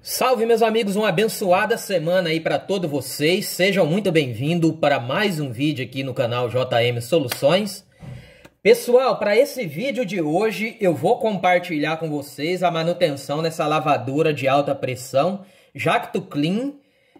Salve, meus amigos, uma abençoada semana aí para todos vocês. Sejam muito bem-vindos para mais um vídeo aqui no canal JM Soluções. Pessoal, para esse vídeo de hoje eu vou compartilhar com vocês a manutenção nessa lavadora de alta pressão Jacto Clean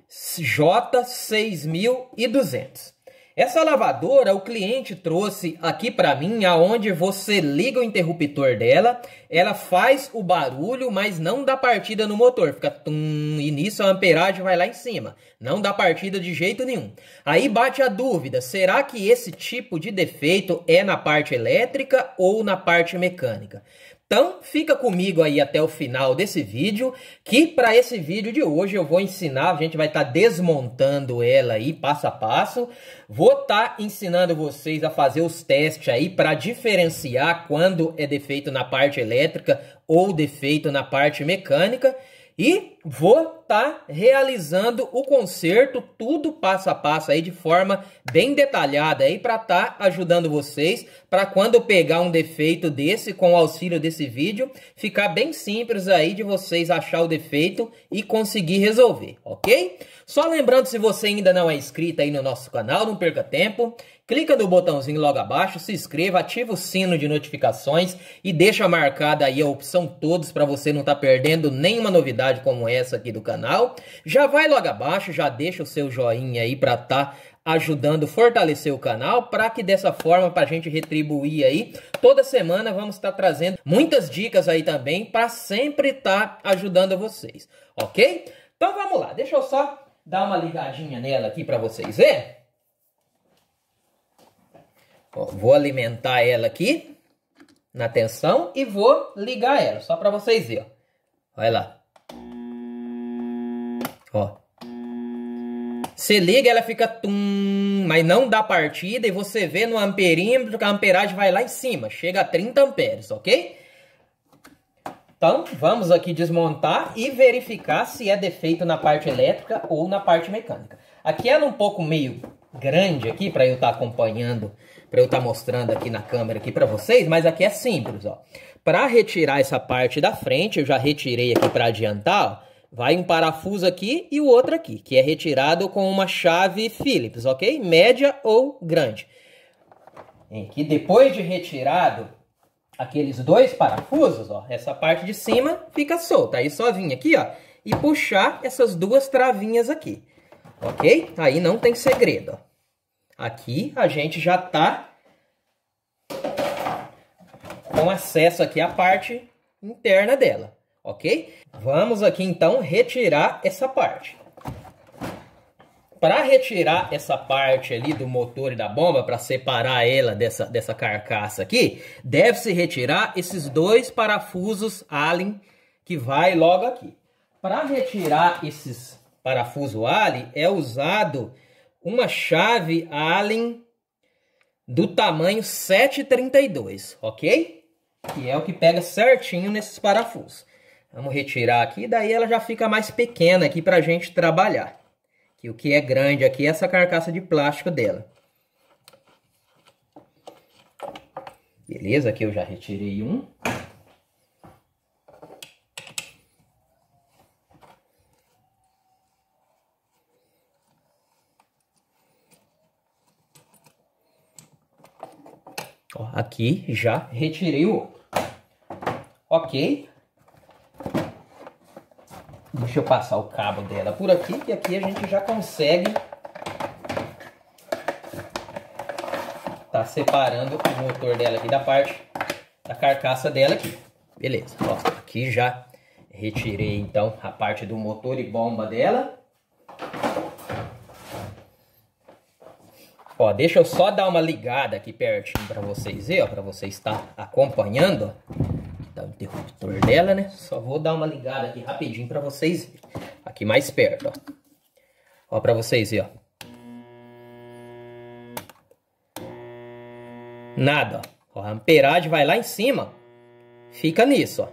J6200. Essa lavadora o cliente trouxe aqui para mim, aonde você liga o interruptor dela, ela faz o barulho, mas não dá partida no motor, fica tum, e nisso a amperagem vai lá em cima, não dá partida de jeito nenhum. Aí bate a dúvida, será que esse tipo de defeito é na parte elétrica ou na parte mecânica? Então, fica comigo aí até o final desse vídeo, que para esse vídeo de hoje eu vou ensinar, a gente vai estar desmontando ela aí passo a passo. Vou estar ensinando vocês a fazer os testes aí para diferenciar quando é defeito na parte elétrica ou defeito na parte mecânica. E vou estar realizando o conserto, tudo passo a passo aí de forma bem detalhada aí para estar ajudando vocês para quando eu pegar um defeito desse com o auxílio desse vídeo, ficar bem simples aí de vocês achar o defeito e conseguir resolver, ok? Só lembrando, se você ainda não é inscrito aí no nosso canal, não perca tempo, clica no botãozinho logo abaixo, se inscreva, ativa o sino de notificações e deixa marcada aí a opção todos para você não estar perdendo nenhuma novidade como essa aqui do canal. Já vai logo abaixo, já deixa o seu joinha aí para estar ajudando a fortalecer o canal, para que dessa forma, para a gente retribuir aí, toda semana vamos estar trazendo muitas dicas aí também, para sempre estar ajudando vocês, ok? Então vamos lá, deixa eu só dar uma ligadinha nela aqui para vocês verem. Ó, vou alimentar ela aqui na tensão e vou ligar ela, só para vocês verem, ó. Olha lá. Ó. Você liga, ela fica tum, mas não dá partida e você vê no amperímetro que a amperagem vai lá em cima, chega a 30 amperes, ok? Então, vamos aqui desmontar e verificar se é defeito na parte elétrica ou na parte mecânica. Aqui ela é um pouco meio grande aqui para eu estar acompanhando, para eu estar mostrando aqui na câmera aqui para vocês, mas aqui é simples, ó. Para retirar essa parte da frente, eu já retirei aqui para adiantar, ó. Vai um parafuso aqui e o outro aqui, que é retirado com uma chave Phillips, ok? Média ou grande. Aqui, depois de retirado aqueles dois parafusos, ó, essa parte de cima fica solta. Aí só vir aqui, ó, e puxar essas duas travinhas aqui, ok? Aí não tem segredo, ó. Aqui a gente já tá com acesso aqui à parte interna dela, ok? Vamos aqui então retirar essa parte. Para retirar essa parte ali do motor e da bomba, para separar ela dessa carcaça aqui, deve-se retirar esses dois parafusos Allen que vai logo aqui. Para retirar esses parafusos Allen é usado uma chave Allen do tamanho 732, ok? Que é o que pega certinho nesses parafusos. Vamos retirar aqui, daí ela já fica mais pequena aqui para a gente trabalhar. Que o que é grande aqui é essa carcaça de plástico dela. Beleza, aqui eu já retirei um. Ó, aqui já retirei o outro. Ok. Deixa eu passar o cabo dela por aqui, que aqui a gente já consegue tá separando o motor dela aqui da parte da carcaça dela aqui. Beleza, ó, aqui já retirei então a parte do motor e bomba dela. Ó, deixa eu só dar uma ligada aqui pertinho para vocês verem, ó, para vocês estar acompanhando, ó. Tá o interruptor dela, né? Só vou dar uma ligada aqui rapidinho para vocês verem. Aqui mais perto, ó. Ó, para vocês verem, ó. Nada, ó. A amperagem vai lá em cima. Fica nisso, ó.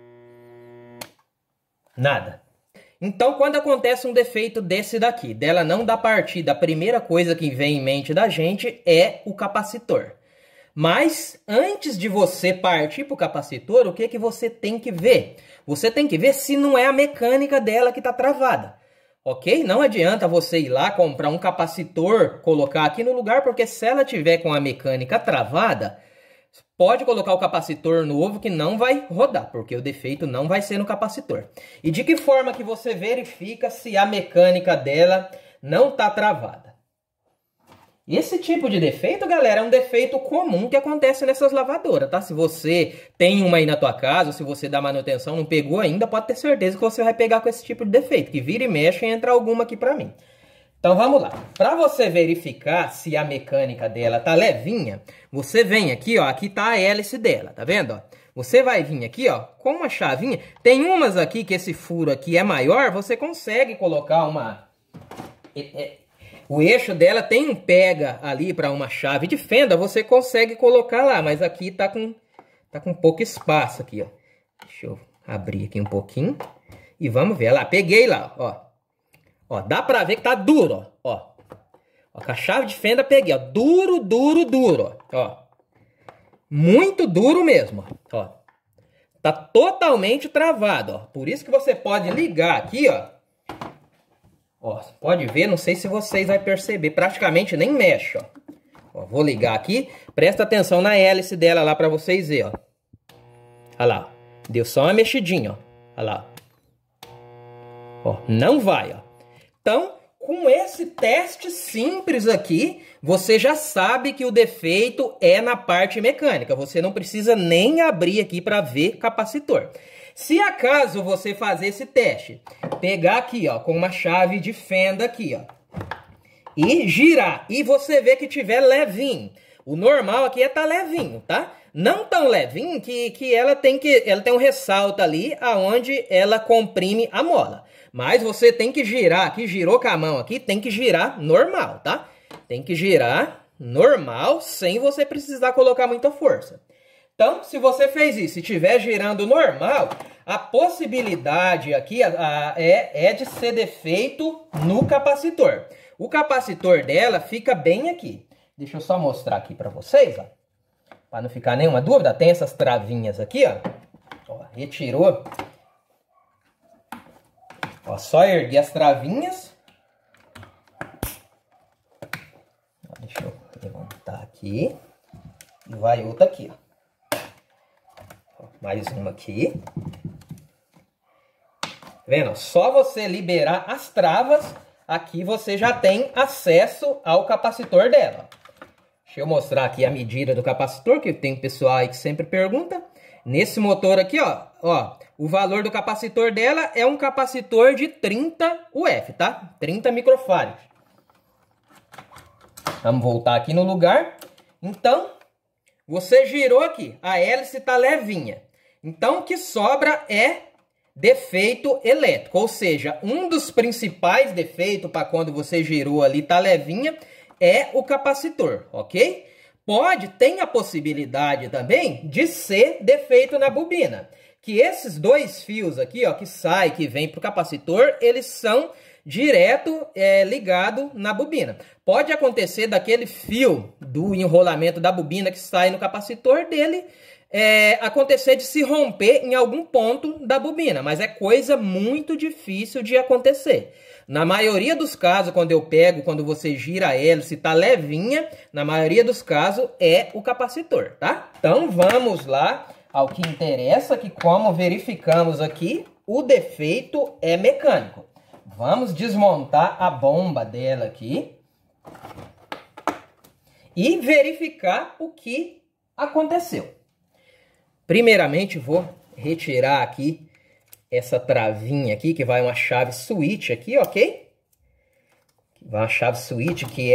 Nada. Então, quando acontece um defeito desse daqui, dela não dar partida, a primeira coisa que vem em mente da gente é o capacitor. Mas antes de você partir para o capacitor, o que que você tem que ver? Você tem que ver se não é a mecânica dela que está travada. Ok? Não adianta você ir lá comprar um capacitor, colocar aqui no lugar, porque se ela tiver com a mecânica travada, pode colocar o capacitor novo que não vai rodar, porque o defeito não vai ser no capacitor. E de que forma que você verifica se a mecânica dela não está travada? Esse tipo de defeito, galera, é um defeito comum que acontece nessas lavadoras, tá? Se você tem uma aí na tua casa, se você dá manutenção, não pegou ainda, pode ter certeza que você vai pegar com esse tipo de defeito, que vira e mexe e entra alguma aqui pra mim. Então vamos lá. Para você verificar se a mecânica dela tá levinha, você vem aqui, ó, aqui tá a hélice dela, tá vendo, ó? Você vai vir aqui, ó, com uma chavinha. Tem umas aqui que esse furo aqui é maior, você consegue colocar uma... O eixo dela tem um pega ali para uma chave de fenda, você consegue colocar lá, mas aqui tá com pouco espaço aqui, ó. Deixa eu abrir aqui um pouquinho e vamos ver. Lá, peguei lá, ó. Ó, dá pra ver que tá duro, ó. Ó, com a chave de fenda peguei, ó. Duro, duro, duro, ó. Muito duro mesmo, ó. Tá totalmente travado, ó. Por isso que você pode ligar aqui, ó. Ó, pode ver, não sei se vocês vão perceber, praticamente nem mexe, ó. Ó, vou ligar aqui, presta atenção na hélice dela lá pra vocês verem, ó. Olha lá, deu só uma mexidinha, ó. Olha lá. Ó, não vai, ó. Então, com esse teste simples aqui, você já sabe que o defeito é na parte mecânica. Você não precisa nem abrir aqui para ver capacitor. Se acaso você fazer esse teste, pegar aqui, ó, com uma chave de fenda aqui, ó, e girar, e você vê que tiver levinho. O normal aqui é estar levinho, tá? Não tão levinho que ela tem um ressalto ali aonde ela comprime a mola. Mas você tem que girar aqui, girou com a mão aqui, tem que girar normal, tá? Tem que girar normal, sem você precisar colocar muita força. Então, se você fez isso e estiver girando normal, a possibilidade aqui é de ser defeito no capacitor. O capacitor dela fica bem aqui. Deixa eu só mostrar aqui para vocês, ó. Para não ficar nenhuma dúvida, tem essas travinhas aqui, ó. Ó, retirou. Ó, só erguer as travinhas. Ó, deixa eu levantar aqui. E vai outra aqui, ó. Mais uma aqui. Vendo? Só você liberar as travas, aqui você já tem acesso ao capacitor dela. Deixa eu mostrar aqui a medida do capacitor, que tem pessoal aí que sempre pergunta. Nesse motor aqui, ó, o valor do capacitor dela é um capacitor de 30 UF, tá? 30 microfarads. Vamos voltar aqui no lugar. Então, você girou aqui, a hélice tá levinha. Então, o que sobra é defeito elétrico. Ou seja, um dos principais defeitos para quando você girou ali tá levinha é o capacitor, ok? Tem a possibilidade também de ser defeito na bobina. Que esses dois fios aqui, ó, que vem pro capacitor, eles são direto ligado na bobina. Pode acontecer daquele fio do enrolamento da bobina que sai no capacitor dele, acontecer de se romper em algum ponto da bobina, mas é coisa muito difícil de acontecer. Na maioria dos casos, quando você gira a hélice, tá levinha, na maioria dos casos é o capacitor, tá? Então vamos lá ao que interessa, que como verificamos aqui, o defeito é mecânico. Vamos desmontar a bomba dela aqui e verificar o que aconteceu. Primeiramente, vou retirar aqui essa travinha aqui, que vai uma chave switch aqui, ok? Vai uma chave switch que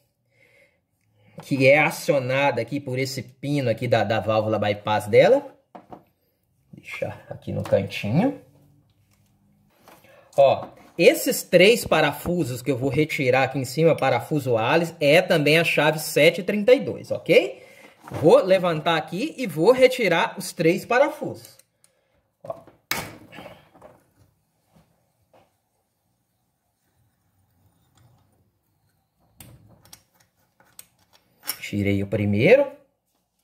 é acionada aqui por esse pino aqui da válvula bypass dela. Deixar aqui no cantinho. Ó, esses 3 parafusos que eu vou retirar aqui em cima, parafuso Allis, é também a chave 732, ok? Vou levantar aqui e vou retirar os 3 parafusos. Ó. Tirei o primeiro.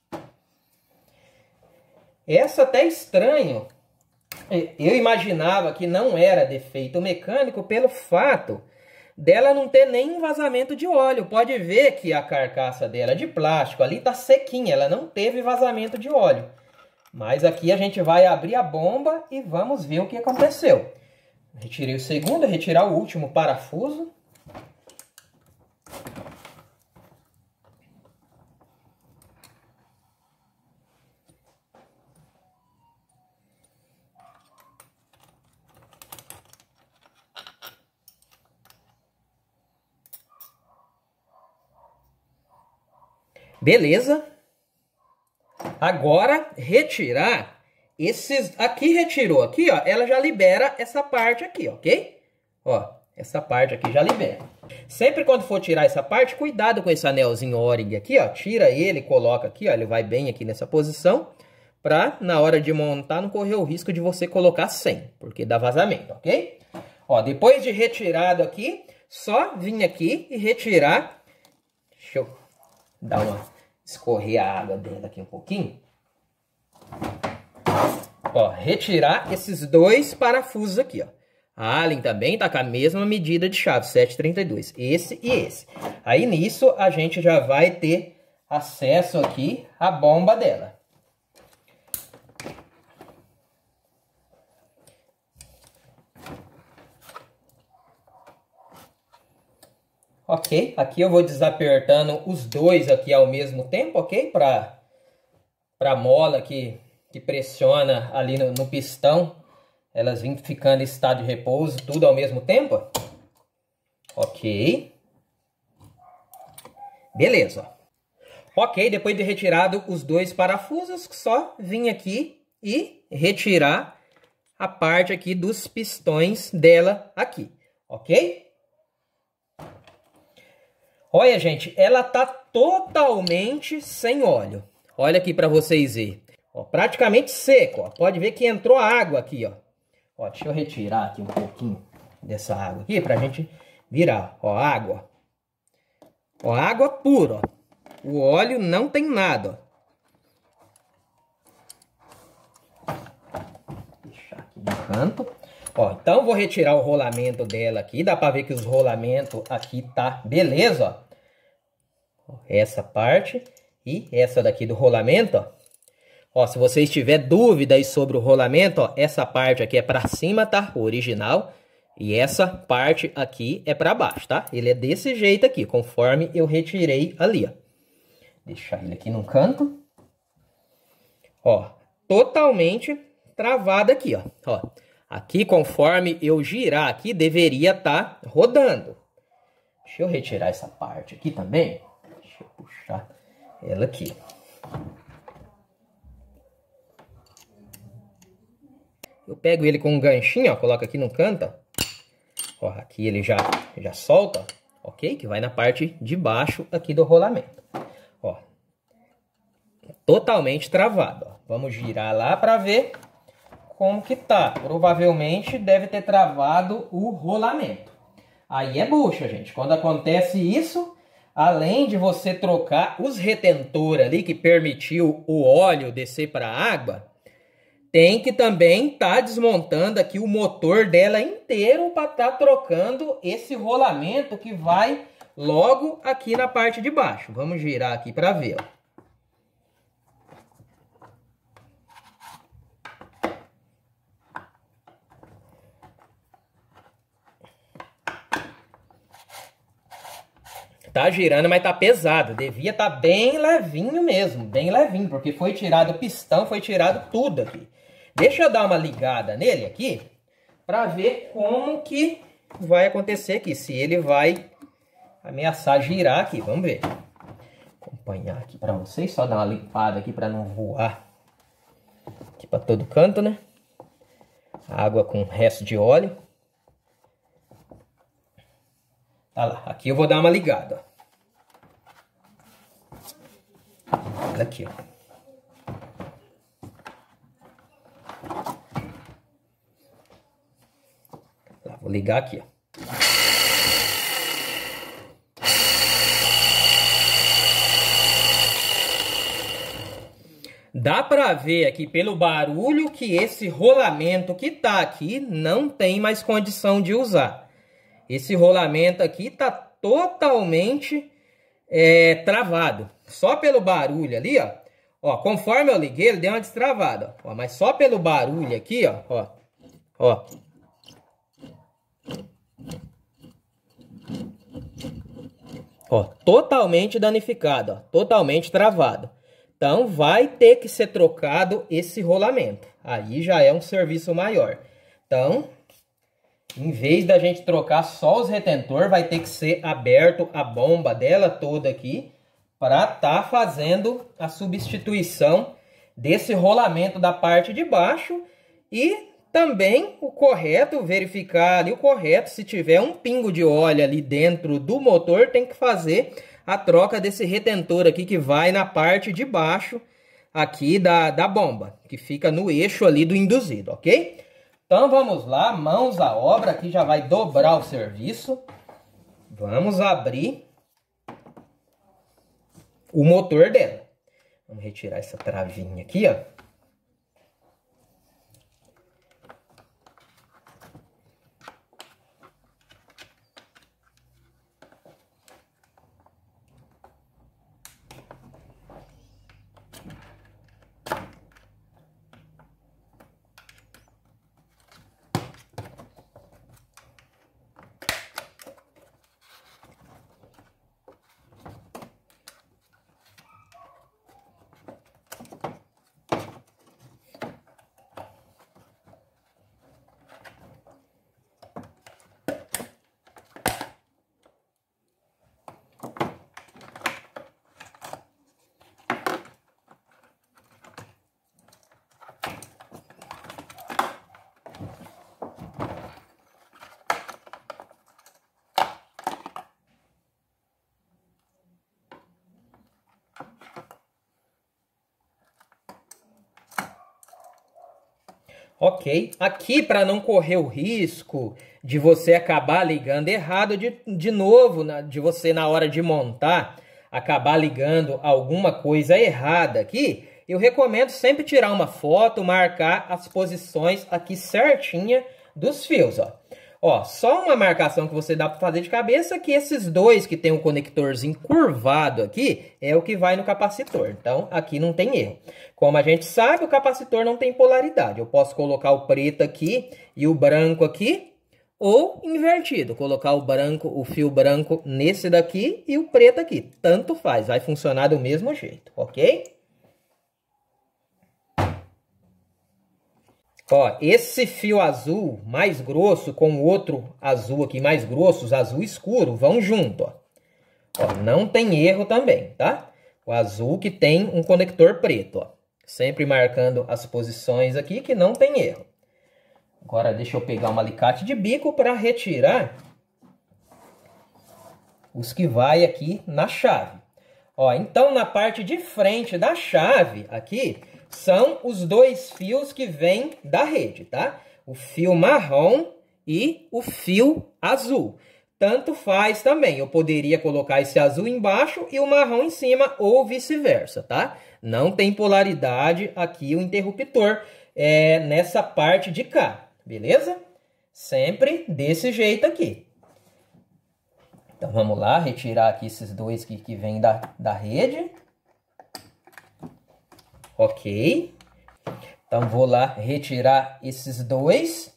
Parece até estranho. Eu imaginava que não era defeito mecânico pelo fato dela não ter nenhum vazamento de óleo. Pode ver que a carcaça dela é de plástico ali tá sequinha, ela não teve vazamento de óleo. Mas aqui a gente vai abrir a bomba e vamos ver o que aconteceu. Retirei o segundo, retirar o último parafuso. Beleza. Agora, retirar esses... Aqui retirou, aqui, ó, ela já libera essa parte aqui, ok? Ó, essa parte aqui já libera. Sempre quando for tirar essa parte, cuidado com esse anelzinho O-ring aqui, ó. Tira ele, coloca aqui, ó, ele vai bem aqui nessa posição, pra, na hora de montar, não correr o risco de você colocar sem, porque dá vazamento, ok? Ó, depois de retirado aqui, só vir aqui e retirar... Deixa eu dar uma... escorrer a água dela aqui um pouquinho. Ó, retirar esses dois parafusos aqui, ó. A Allen também tá com a mesma medida de chave, 7,32. Esse e esse. Aí nisso a gente já vai ter acesso aqui à bomba dela. Ok, aqui eu vou desapertando os dois aqui ao mesmo tempo, ok? Para a mola que pressiona ali no pistão, elas vêm ficando em estado de repouso, tudo ao mesmo tempo. Ok. Beleza. Ok, depois de retirado os dois parafusos, só vim aqui e retirar a parte aqui dos pistões dela aqui, ok? Olha, gente, ela tá totalmente sem óleo. Olha aqui para vocês verem. Ó, praticamente seco, ó. Pode ver que entrou água aqui, ó. Ó, deixa eu retirar aqui um pouquinho dessa água aqui pra gente virar. Ó, água. Ó, água pura, ó. O óleo não tem nada, ó. Deixar aqui no canto. Ó, então vou retirar o rolamento dela aqui. Dá pra ver que os rolamentos aqui tá beleza, ó. Essa parte e essa daqui do rolamento, ó. Ó, se vocês tiverem dúvidas sobre o rolamento, ó, essa parte aqui é pra cima, tá? O original. E essa parte aqui é pra baixo, tá? Ele é desse jeito aqui, conforme eu retirei ali, ó. Deixar ele aqui no canto. Ó, totalmente travado aqui, ó. Ó, aqui, conforme eu girar aqui, deveria estar rodando. Deixa eu retirar essa parte aqui também. Deixa eu puxar ela aqui. Eu pego ele com um ganchinho, ó, coloco aqui no canto, ó. Ó, aqui ele já solta, ok? Que vai na parte de baixo aqui do rolamento. Ó, totalmente travado, ó. Vamos girar lá para ver como que tá. Provavelmente deve ter travado o rolamento. Aí é bucha, gente. Quando acontece isso, além de você trocar os retentores ali que permitiu o óleo descer para a água, tem que também estar desmontando aqui o motor dela inteiro para estar trocando esse rolamento que vai logo aqui na parte de baixo. Vamos girar aqui para ver, ó. Tá girando, mas tá pesado. Devia estar bem levinho mesmo, bem levinho, porque foi tirado o pistão, foi tirado tudo aqui. Deixa eu dar uma ligada nele aqui, para ver como que vai acontecer aqui, se ele vai ameaçar girar aqui. Vamos ver. Acompanhar aqui para vocês, só dar uma limpada aqui para não voar aqui para todo canto, né? Água com resto de óleo. Tá lá, aqui eu vou dar uma ligada, ó. Olha aqui, ó. Lá, vou ligar aqui, ó. Dá pra ver aqui pelo barulho que esse rolamento que tá aqui não tem mais condição de usar. Esse rolamento aqui tá totalmente travado. Só pelo barulho ali, ó. Ó, conforme eu liguei, ele deu uma destravada. Ó, mas só pelo barulho aqui, ó. Ó. Ó, totalmente danificado, ó. Totalmente travado. Então, vai ter que ser trocado esse rolamento. Aí já é um serviço maior. Então, em vez da gente trocar só os retentores, vai ter que ser aberto a bomba dela toda aqui para estar fazendo a substituição desse rolamento da parte de baixo. E também o correto, verificar ali o correto, se tiver um pingo de óleo ali dentro do motor, tem que fazer a troca desse retentor aqui que vai na parte de baixo aqui da bomba, que fica no eixo ali do induzido, ok? Então vamos lá, mãos à obra, aqui já vai dobrar o serviço. Vamos abrir o motor dela. Vamos retirar essa travinha aqui, ó. Ok, aqui para não correr o risco de você acabar ligando errado de novo, de você na hora de montar, acabar ligando alguma coisa errada aqui, eu recomendo sempre tirar uma foto, marcar as posições aqui certinha dos fios, ó. Ó, só uma marcação que você dá para fazer de cabeça que esses dois que tem um conectorzinho curvado aqui é o que vai no capacitor. Então, aqui não tem erro. Como a gente sabe, o capacitor não tem polaridade. Eu posso colocar o preto aqui e o branco aqui, ou invertido, colocar o fio branco nesse daqui e o preto aqui. Tanto faz, vai funcionar do mesmo jeito, ok? Ó, esse fio azul mais grosso com o outro azul aqui mais grosso, os azul escuro, vão junto, ó. Ó, não tem erro também, tá? O azul que tem um conector preto, ó. Sempre marcando as posições aqui que não tem erro. Agora deixa eu pegar um alicate de bico para retirar os que vai aqui na chave. Ó, então na parte de frente da chave aqui são os dois fios que vêm da rede, tá? O fio marrom e o fio azul. Tanto faz também, eu poderia colocar esse azul embaixo e o marrom em cima ou vice-versa, tá? Não tem polaridade aqui o interruptor nessa parte de cá, beleza? Sempre desse jeito aqui. Então vamos lá, retirar aqui esses dois que vêm da rede. Ok. Então vou lá retirar esses dois.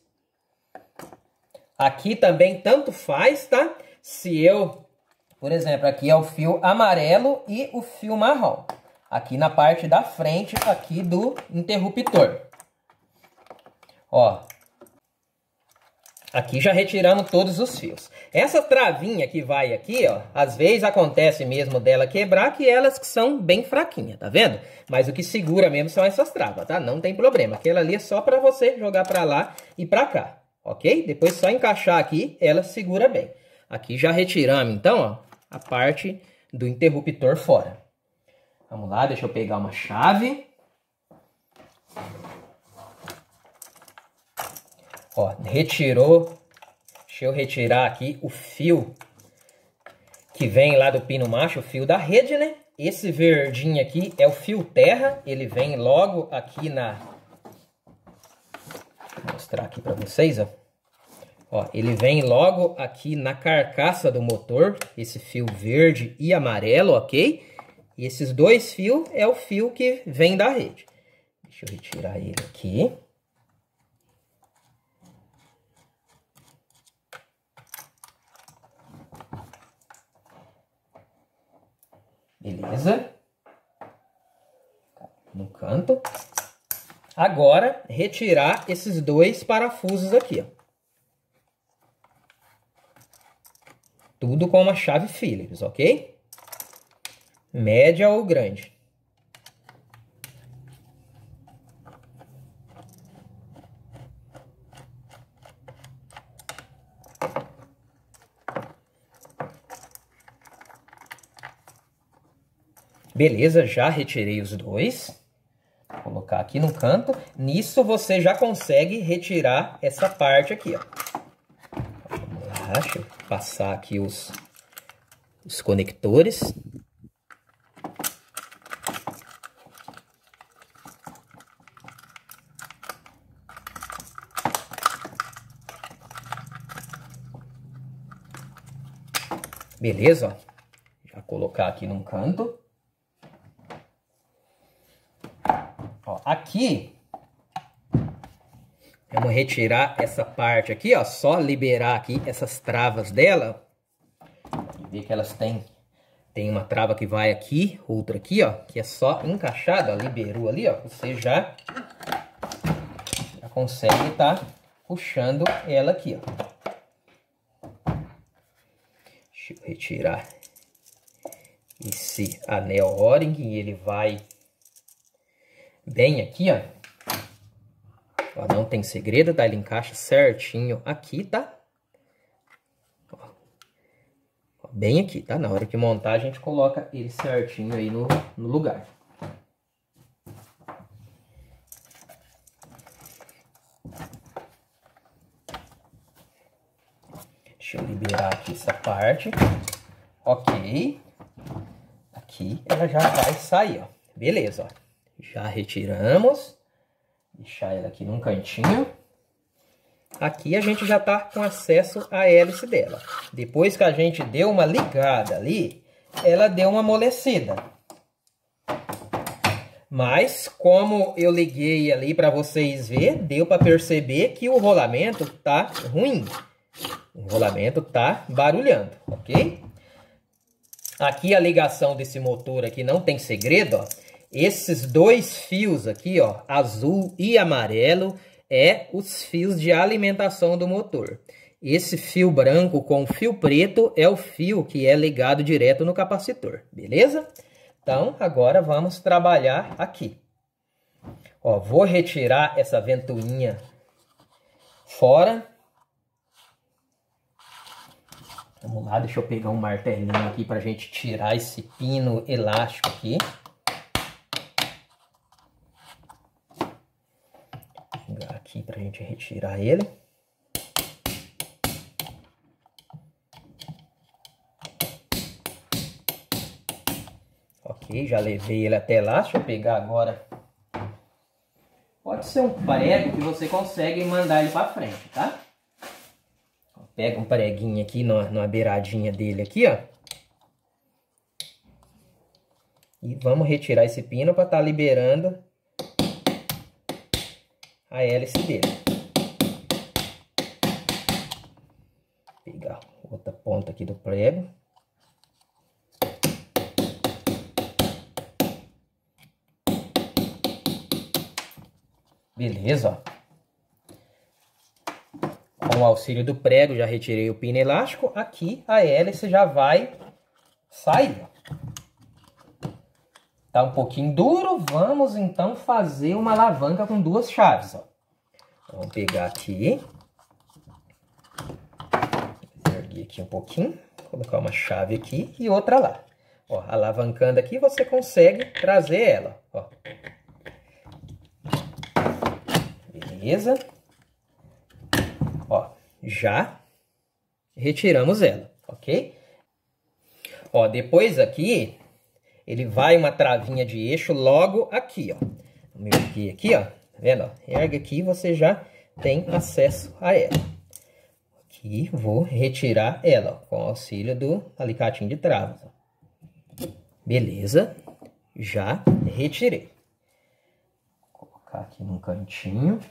Aqui também tanto faz, tá? Se eu, por exemplo, aqui é o fio amarelo e o fio marrom. Aqui na parte da frente aqui do interruptor. Ó. Aqui já retiramos todos os fios. Essa travinha que vai aqui, ó, às vezes acontece mesmo dela quebrar, que elas que são bem fraquinhas, tá vendo? Mas o que segura mesmo são essas travas, tá? Não tem problema. Aquela ali é só para você jogar para lá e para cá, ok? Depois só encaixar aqui, ela segura bem. Aqui já retiramos, então, ó, a parte do interruptor fora. Vamos lá, deixa eu pegar uma chave. Ó, retirou. Deixa eu retirar aqui o fio que vem lá do pino macho, o fio da rede, né? Esse verdinho aqui é o fio terra, ele vem logo aqui na... Vou mostrar aqui para vocês, ó. Ó, ele vem logo aqui na carcaça do motor, esse fio verde e amarelo, ok? E esses dois fios é o fio que vem da rede. Deixa eu retirar ele aqui. Beleza. No canto. Agora, retirar esses dois parafusos aqui, ó. Tudo com uma chave Phillips, ok? Média ou grande. Beleza, já retirei os dois. Vou colocar aqui no canto. Nisso você já consegue retirar essa parte aqui, ó. Vamos lá, deixa eu passar aqui os conectores. Beleza, ó. Já colocar aqui num canto. Ó, aqui, vamos retirar essa parte aqui, ó. Só liberar aqui essas travas dela. Pode ver que elas tem uma trava que vai aqui, outra aqui, ó. Que é só encaixada, ó. Liberou ali, ó. Você já consegue estar puxando ela aqui, ó. Deixa eu retirar esse anel O-ring, ele vai bem aqui, ó. Ó, não tem segredo, tá? Ele encaixa certinho aqui, tá? Ó, bem aqui, tá? Na hora de montar, a gente coloca ele certinho aí no lugar. Deixa eu liberar aqui essa parte. Ok. Aqui ela já vai sair, ó. Beleza, ó. Já retiramos. Deixar ela aqui num cantinho. Aqui a gente já tá com acesso à hélice dela. Depois que a gente deu uma ligada ali, ela deu uma amolecida. Mas, como eu liguei ali para vocês verem, deu para perceber que o rolamento tá ruim. O rolamento tá barulhando, ok? Aqui a ligação desse motor aqui não tem segredo, ó. Esses dois fios aqui, ó, azul e amarelo, é os fios de alimentação do motor. Esse fio branco com fio preto é o fio que é ligado direto no capacitor, beleza? Então, agora vamos trabalhar aqui. Ó, vou retirar essa ventoinha fora. Vamos lá, deixa eu pegar um martelinho aqui para a gente tirar esse pino elástico aqui. Vou pegar aqui para a gente retirar ele. Ok, já levei ele até lá. Deixa eu pegar agora. Pode ser um prego que você consegue mandar ele para frente, tá? Pega um preguinho aqui na beiradinha dele aqui, ó. E vamos retirar esse pino para estar liberando a hélice dele. Pegar outra ponta aqui do prego. Beleza, ó. Com o auxílio do prego, já retirei o pino elástico. Aqui a hélice já vai sair. Tá um pouquinho duro. Vamos então fazer uma alavanca com duas chaves, ó. Vamos pegar aqui. Erguer aqui um pouquinho. Colocar uma chave aqui e outra lá. Ó, alavancando aqui, você consegue trazer ela, ó. Beleza. Ó, já retiramos ela, ok? Ó, depois aqui, ele vai uma travinha de eixo logo aqui, ó. Vamos erguer aqui, ó. Tá vendo? Ó? Ergue aqui, você já tem acesso a ela. Aqui, vou retirar ela, ó, com o auxílio do alicatinho de travas. Ó. Beleza. Já retirei. Vou colocar aqui num cantinho.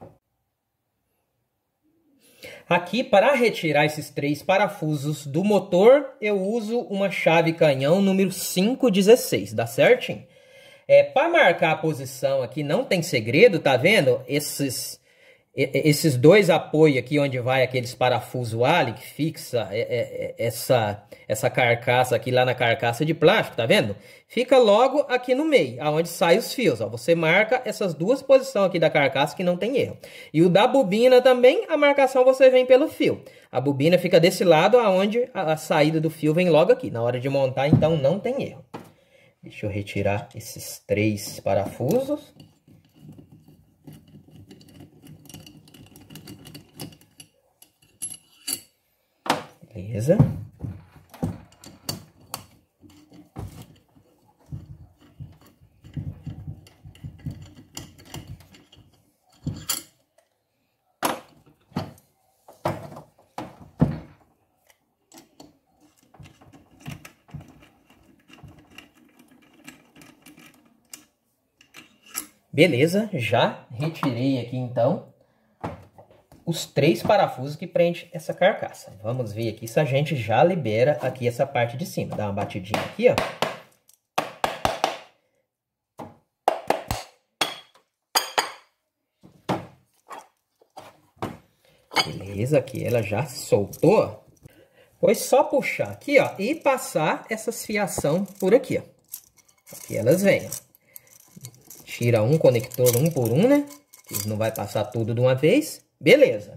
Aqui, para retirar esses 3 parafusos do motor, eu uso uma chave canhão número 516, dá certinho? Para marcar a posição aqui não tem segredo, tá vendo? Esses 2 apoios aqui onde vai aqueles parafusos ali que fixa essa carcaça aqui lá na carcaça de plástico, tá vendo? Fica logo aqui no meio, aonde saem os fios, ó. Você marca essas 2 posições aqui da carcaça que não tem erro. E o da bobina também, a marcação você vem pelo fio. A bobina fica desse lado, aonde a saída do fio vem logo aqui. Na hora de montar, então, não tem erro. Deixa eu retirar esses 3 parafusos. Beleza. Beleza, já retirei aqui então os 3 parafusos que prende essa carcaça. Vamos ver aqui se a gente já libera aqui essa parte de cima. Dá uma batidinha aqui, ó. Beleza, aqui ela já soltou. Pois só puxar aqui, ó, e passar essas fiação por aqui, ó. Aqui elas vêm, ó. Tira um conector um por um, né? Que não vai passar tudo de uma vez. Beleza.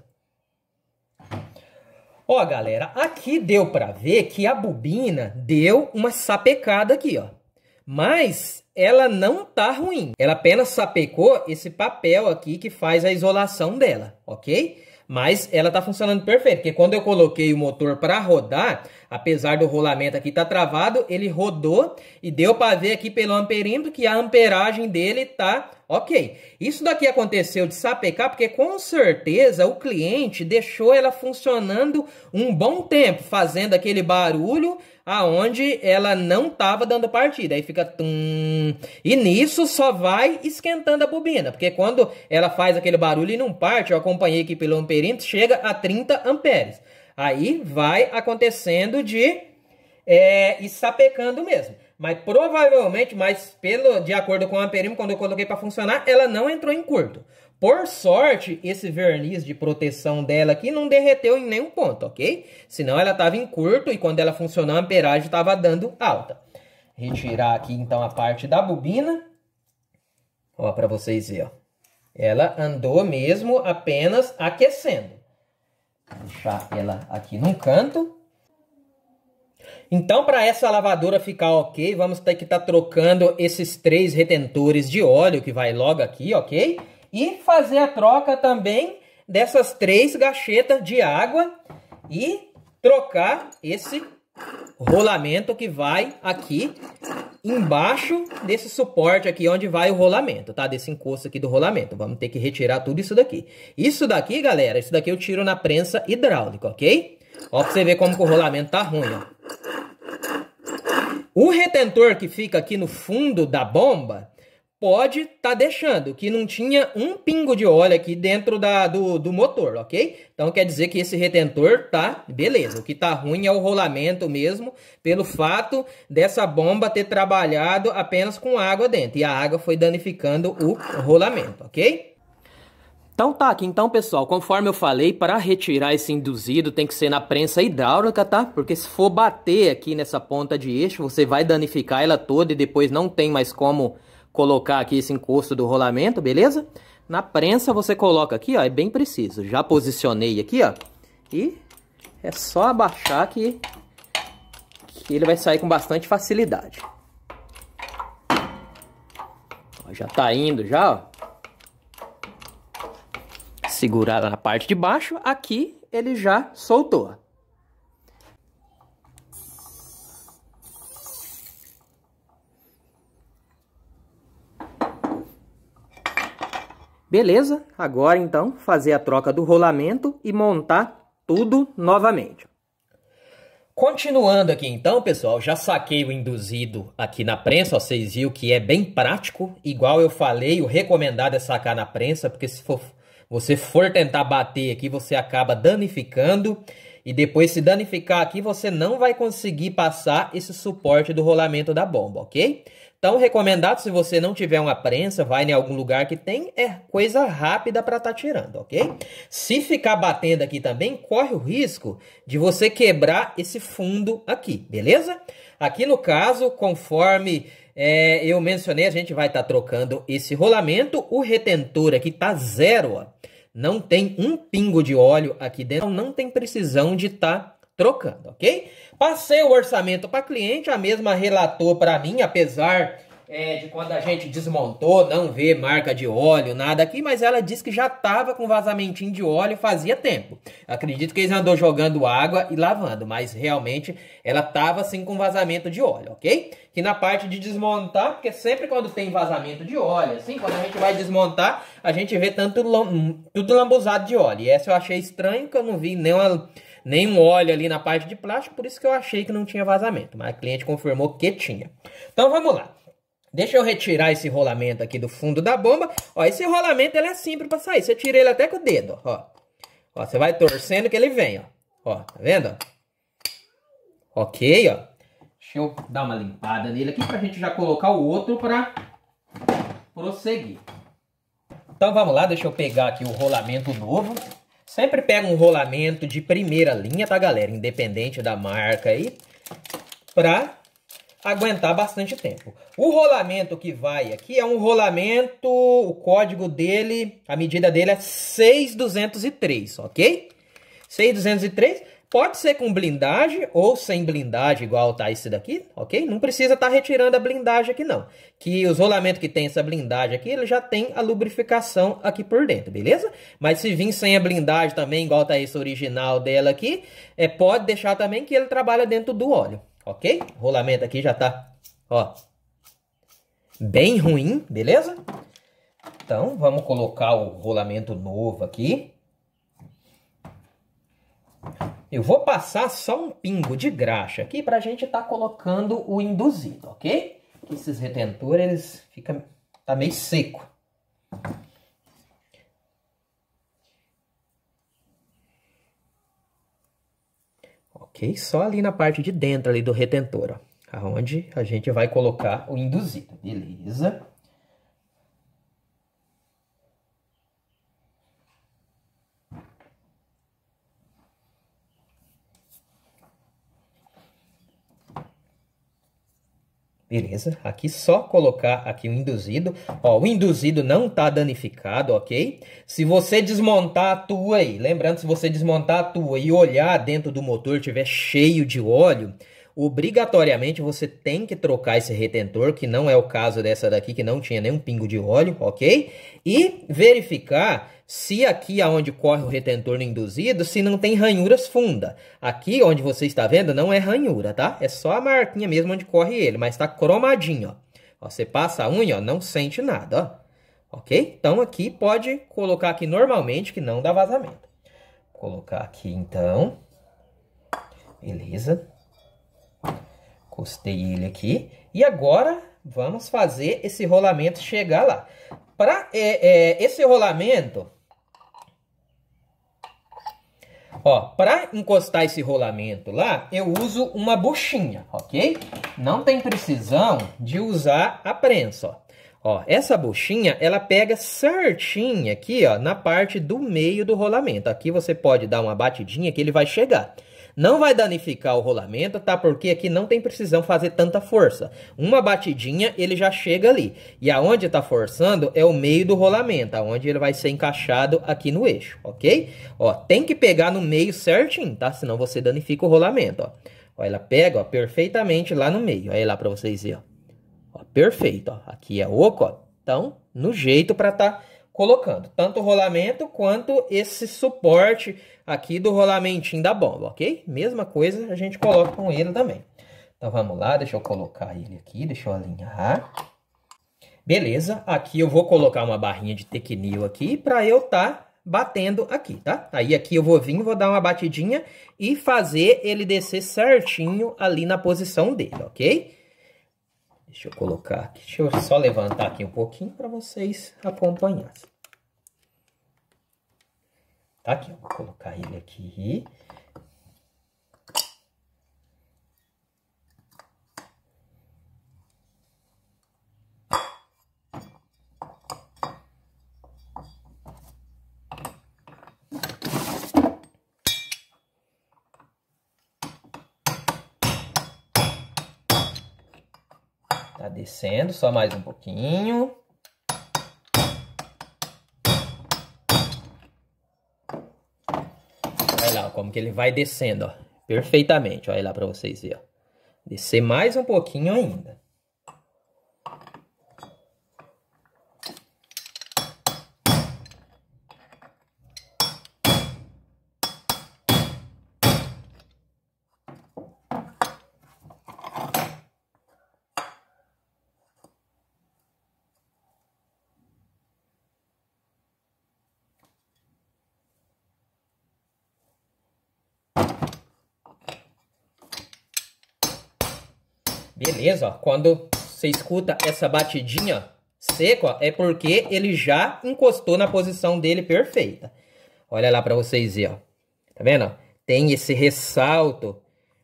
Ó, galera, aqui deu pra ver que a bobina deu uma sapecada aqui, ó. Mas ela não tá ruim. Ela apenas sapecou esse papel aqui que faz a isolação dela, ok? Mas ela tá funcionando perfeito, porque quando eu coloquei o motor para rodar, apesar do rolamento aqui tá travado, ele rodou e deu para ver aqui pelo amperímetro que a amperagem dele tá ok. Isso daqui aconteceu de sapecar porque com certeza o cliente deixou ela funcionando um bom tempo, fazendo aquele barulho aonde ela não estava dando partida. Aí fica tum. E nisso só vai esquentando a bobina, porque quando ela faz aquele barulho e não parte, eu acompanhei aqui pelo amperímetro, chega a 30 amperes. Aí vai acontecendo de ir sapecando mesmo. Mas provavelmente, de acordo com o amperímetro, quando eu coloquei para funcionar, ela não entrou em curto. Por sorte, esse verniz de proteção dela aqui não derreteu em nenhum ponto, ok? Senão ela estava em curto e quando ela funcionou, a amperagem estava dando alta. Retirar aqui então a parte da bobina. Ó, para vocês verem, ó. Ela andou mesmo apenas aquecendo. Vou deixar ela aqui num canto. Então, para essa lavadora ficar ok, vamos ter que estar trocando esses 3 retentores de óleo que vai logo aqui, ok? E fazer a troca também dessas 3 gachetas de água e trocar esse rolamento que vai aqui embaixo desse suporte aqui onde vai o rolamento, tá? Desse encosto aqui do rolamento. Vamos ter que retirar tudo isso daqui. Isso daqui, galera, isso daqui eu tiro na prensa hidráulica, ok? Ó, pra você ver como que o rolamento tá ruim, ó. O retentor que fica aqui no fundo da bomba pode estar deixando que não tinha um pingo de óleo aqui dentro do motor, ok? Então quer dizer que esse retentor tá beleza. O que tá ruim é o rolamento mesmo, pelo fato dessa bomba ter trabalhado apenas com água dentro. E a água foi danificando o rolamento, ok? Então tá aqui, então pessoal, conforme eu falei, para retirar esse induzido tem que ser na prensa hidráulica, tá? Porque se for bater aqui nessa ponta de eixo, você vai danificar ela toda e depois não tem mais como colocar aqui esse encosto do rolamento, beleza? Na prensa você coloca aqui, ó, é bem preciso. Já posicionei aqui, ó, e é só abaixar que ele vai sair com bastante facilidade. Ó, já tá indo já, ó. Segurar na parte de baixo, aqui ele já soltou. Beleza? Agora, então, fazer a troca do rolamento e montar tudo novamente. Continuando aqui, então, pessoal, já saquei o induzido aqui na prensa. Ó, vocês viram que é bem prático. Igual eu falei, o recomendado é sacar na prensa, porque se você for tentar bater aqui, você acaba danificando. E depois, se danificar aqui, você não vai conseguir passar esse suporte do rolamento da bomba, ok? Então, recomendado, se você não tiver uma prensa, vai em algum lugar que tem, é coisa rápida para estar tirando, ok? Se ficar batendo aqui também, corre o risco de você quebrar esse fundo aqui, beleza? Aqui no caso, conforme eu mencionei, a gente vai estar trocando esse rolamento. O retentor aqui tá zero, ó. Não tem um pingo de óleo aqui dentro, não tem precisão de estar trocando, ok? Passei o orçamento para cliente, a mesma relatou para mim, apesar de quando a gente desmontou, não ver marca de óleo, nada aqui, mas ela disse que já estava com vazamentinho de óleo fazia tempo. Acredito que eles andou jogando água e lavando, mas realmente ela estava assim com vazamento de óleo, ok? Que na parte de desmontar, porque sempre quando tem vazamento de óleo, assim, quando a gente vai desmontar, a gente vê tudo lambuzado de óleo. E essa eu achei estranho, que eu não vi nenhum óleo ali na parte de plástico, por isso que eu achei que não tinha vazamento. Mas a cliente confirmou que tinha. Então vamos lá. Deixa eu retirar esse rolamento aqui do fundo da bomba. Ó, esse rolamento ele é simples para sair. Você tira ele até com o dedo, ó. Ó, você vai torcendo que ele vem, ó. Ó, tá vendo? Ok, ó. Deixa eu dar uma limpada nele aqui pra gente já colocar o outro para prosseguir. Então vamos lá, deixa eu pegar aqui o rolamento novo. Sempre pega um rolamento de primeira linha, tá, galera? Independente da marca aí, pra aguentar bastante tempo. O rolamento que vai aqui é um rolamento, o código dele, a medida dele é 6203, ok? 6203, pode ser com blindagem ou sem blindagem, igual tá esse daqui, ok? Não precisa estar retirando a blindagem aqui não, que os rolamentos que tem essa blindagem aqui, ele já tem a lubrificação aqui por dentro, beleza? Mas se vir sem a blindagem também, igual tá esse original dela aqui, pode deixar também que ele trabalha dentro do óleo. Ok? O rolamento aqui já tá, ó, bem ruim, beleza? Então, vamos colocar o rolamento novo aqui. Eu vou passar só um pingo de graxa aqui pra gente tá colocando o induzido, ok? Esses retentores, eles ficam, tá meio seco. Ok? Só ali na parte de dentro ali do retentor, ó, aonde a gente vai colocar o induzido, beleza? Beleza, aqui só colocar aqui o induzido. Ó, o induzido não tá danificado, ok? Se você desmontar a tua aí, lembrando, se você desmontar a tua e olhar dentro do motor, tiver cheio de óleo, obrigatoriamente você tem que trocar esse retentor, que não é o caso dessa daqui, que não tinha nenhum pingo de óleo, ok? E verificar se aqui aonde corre o retentor no induzido, se não tem ranhuras fundas. Aqui onde você está vendo não é ranhura, tá? É só a marquinha mesmo onde corre ele, mas tá cromadinho, ó. Você passa a unha, ó, não sente nada, ó. Ok? Então aqui pode colocar aqui normalmente que não dá vazamento. Vou colocar aqui então. Beleza. Encostei ele aqui. E agora vamos fazer esse rolamento chegar lá. Para esse rolamento, ó, para encostar esse rolamento lá, eu uso uma buchinha, ok? Não tem precisão de usar a prensa, ó. Ó, essa buchinha, ela pega certinho aqui, ó, na parte do meio do rolamento. Aqui você pode dar uma batidinha que ele vai chegar. Não vai danificar o rolamento, tá? Porque aqui não tem precisão fazer tanta força. Uma batidinha, ele já chega ali. E aonde tá forçando é o meio do rolamento, aonde ele vai ser encaixado aqui no eixo, ok? Ó, tem que pegar no meio certinho, tá? Senão você danifica o rolamento, ó. Ó, ela pega, ó, perfeitamente lá no meio. Olha lá pra vocês verem, ó. Ó, perfeito, ó. Aqui é oco, ó. Então, no jeito pra tá colocando tanto o rolamento quanto esse suporte aqui do rolamentinho da bomba, ok? Mesma coisa a gente coloca com ele também. Então vamos lá, deixa eu colocar ele aqui, deixa eu alinhar. Beleza, aqui eu vou colocar uma barrinha de Tequenil aqui para eu estar batendo aqui, tá? Aí aqui eu vou vir, vou dar uma batidinha e fazer ele descer certinho ali na posição dele, ok? Deixa eu colocar aqui, deixa eu só levantar aqui um pouquinho para vocês acompanharem. Tá aqui, eu vou colocar ele aqui. Tá descendo, só mais um pouquinho. Olha lá como que ele vai descendo, ó. Perfeitamente, olha lá pra vocês verem, ó. Descer mais um pouquinho ainda. Beleza, ó. Quando você escuta essa batidinha seca, ó, é porque ele já encostou na posição dele perfeita. Olha lá pra vocês verem, ó. Tá vendo, ó? Tem esse ressalto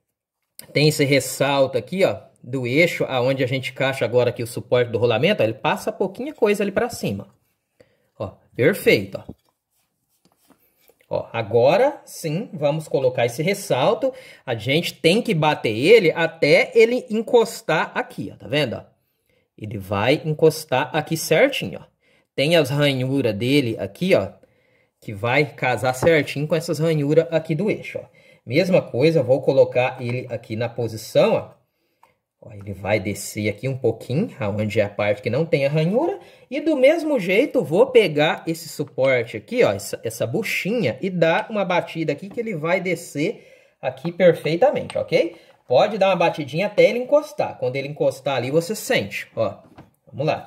aqui, ó, do eixo, aonde a gente encaixa agora aqui o suporte do rolamento, ó, ele passa pouquinha coisa ali pra cima. Ó, perfeito, ó. Ó, agora sim, vamos colocar esse ressalto. A gente tem que bater ele até ele encostar aqui, ó, tá vendo, ó? Ele vai encostar aqui certinho, ó. Tem as ranhuras dele aqui, ó, que vai casar certinho com essas ranhuras aqui do eixo, ó. Mesma coisa, vou colocar ele aqui na posição, ó. Ó, ele vai descer aqui um pouquinho, aonde é a parte que não tem a ranhura. E do mesmo jeito, vou pegar esse suporte aqui, ó, essa buchinha, e dar uma batida aqui que ele vai descer aqui perfeitamente, ok? Pode dar uma batidinha até ele encostar. Quando ele encostar ali, você sente, ó. Vamos lá.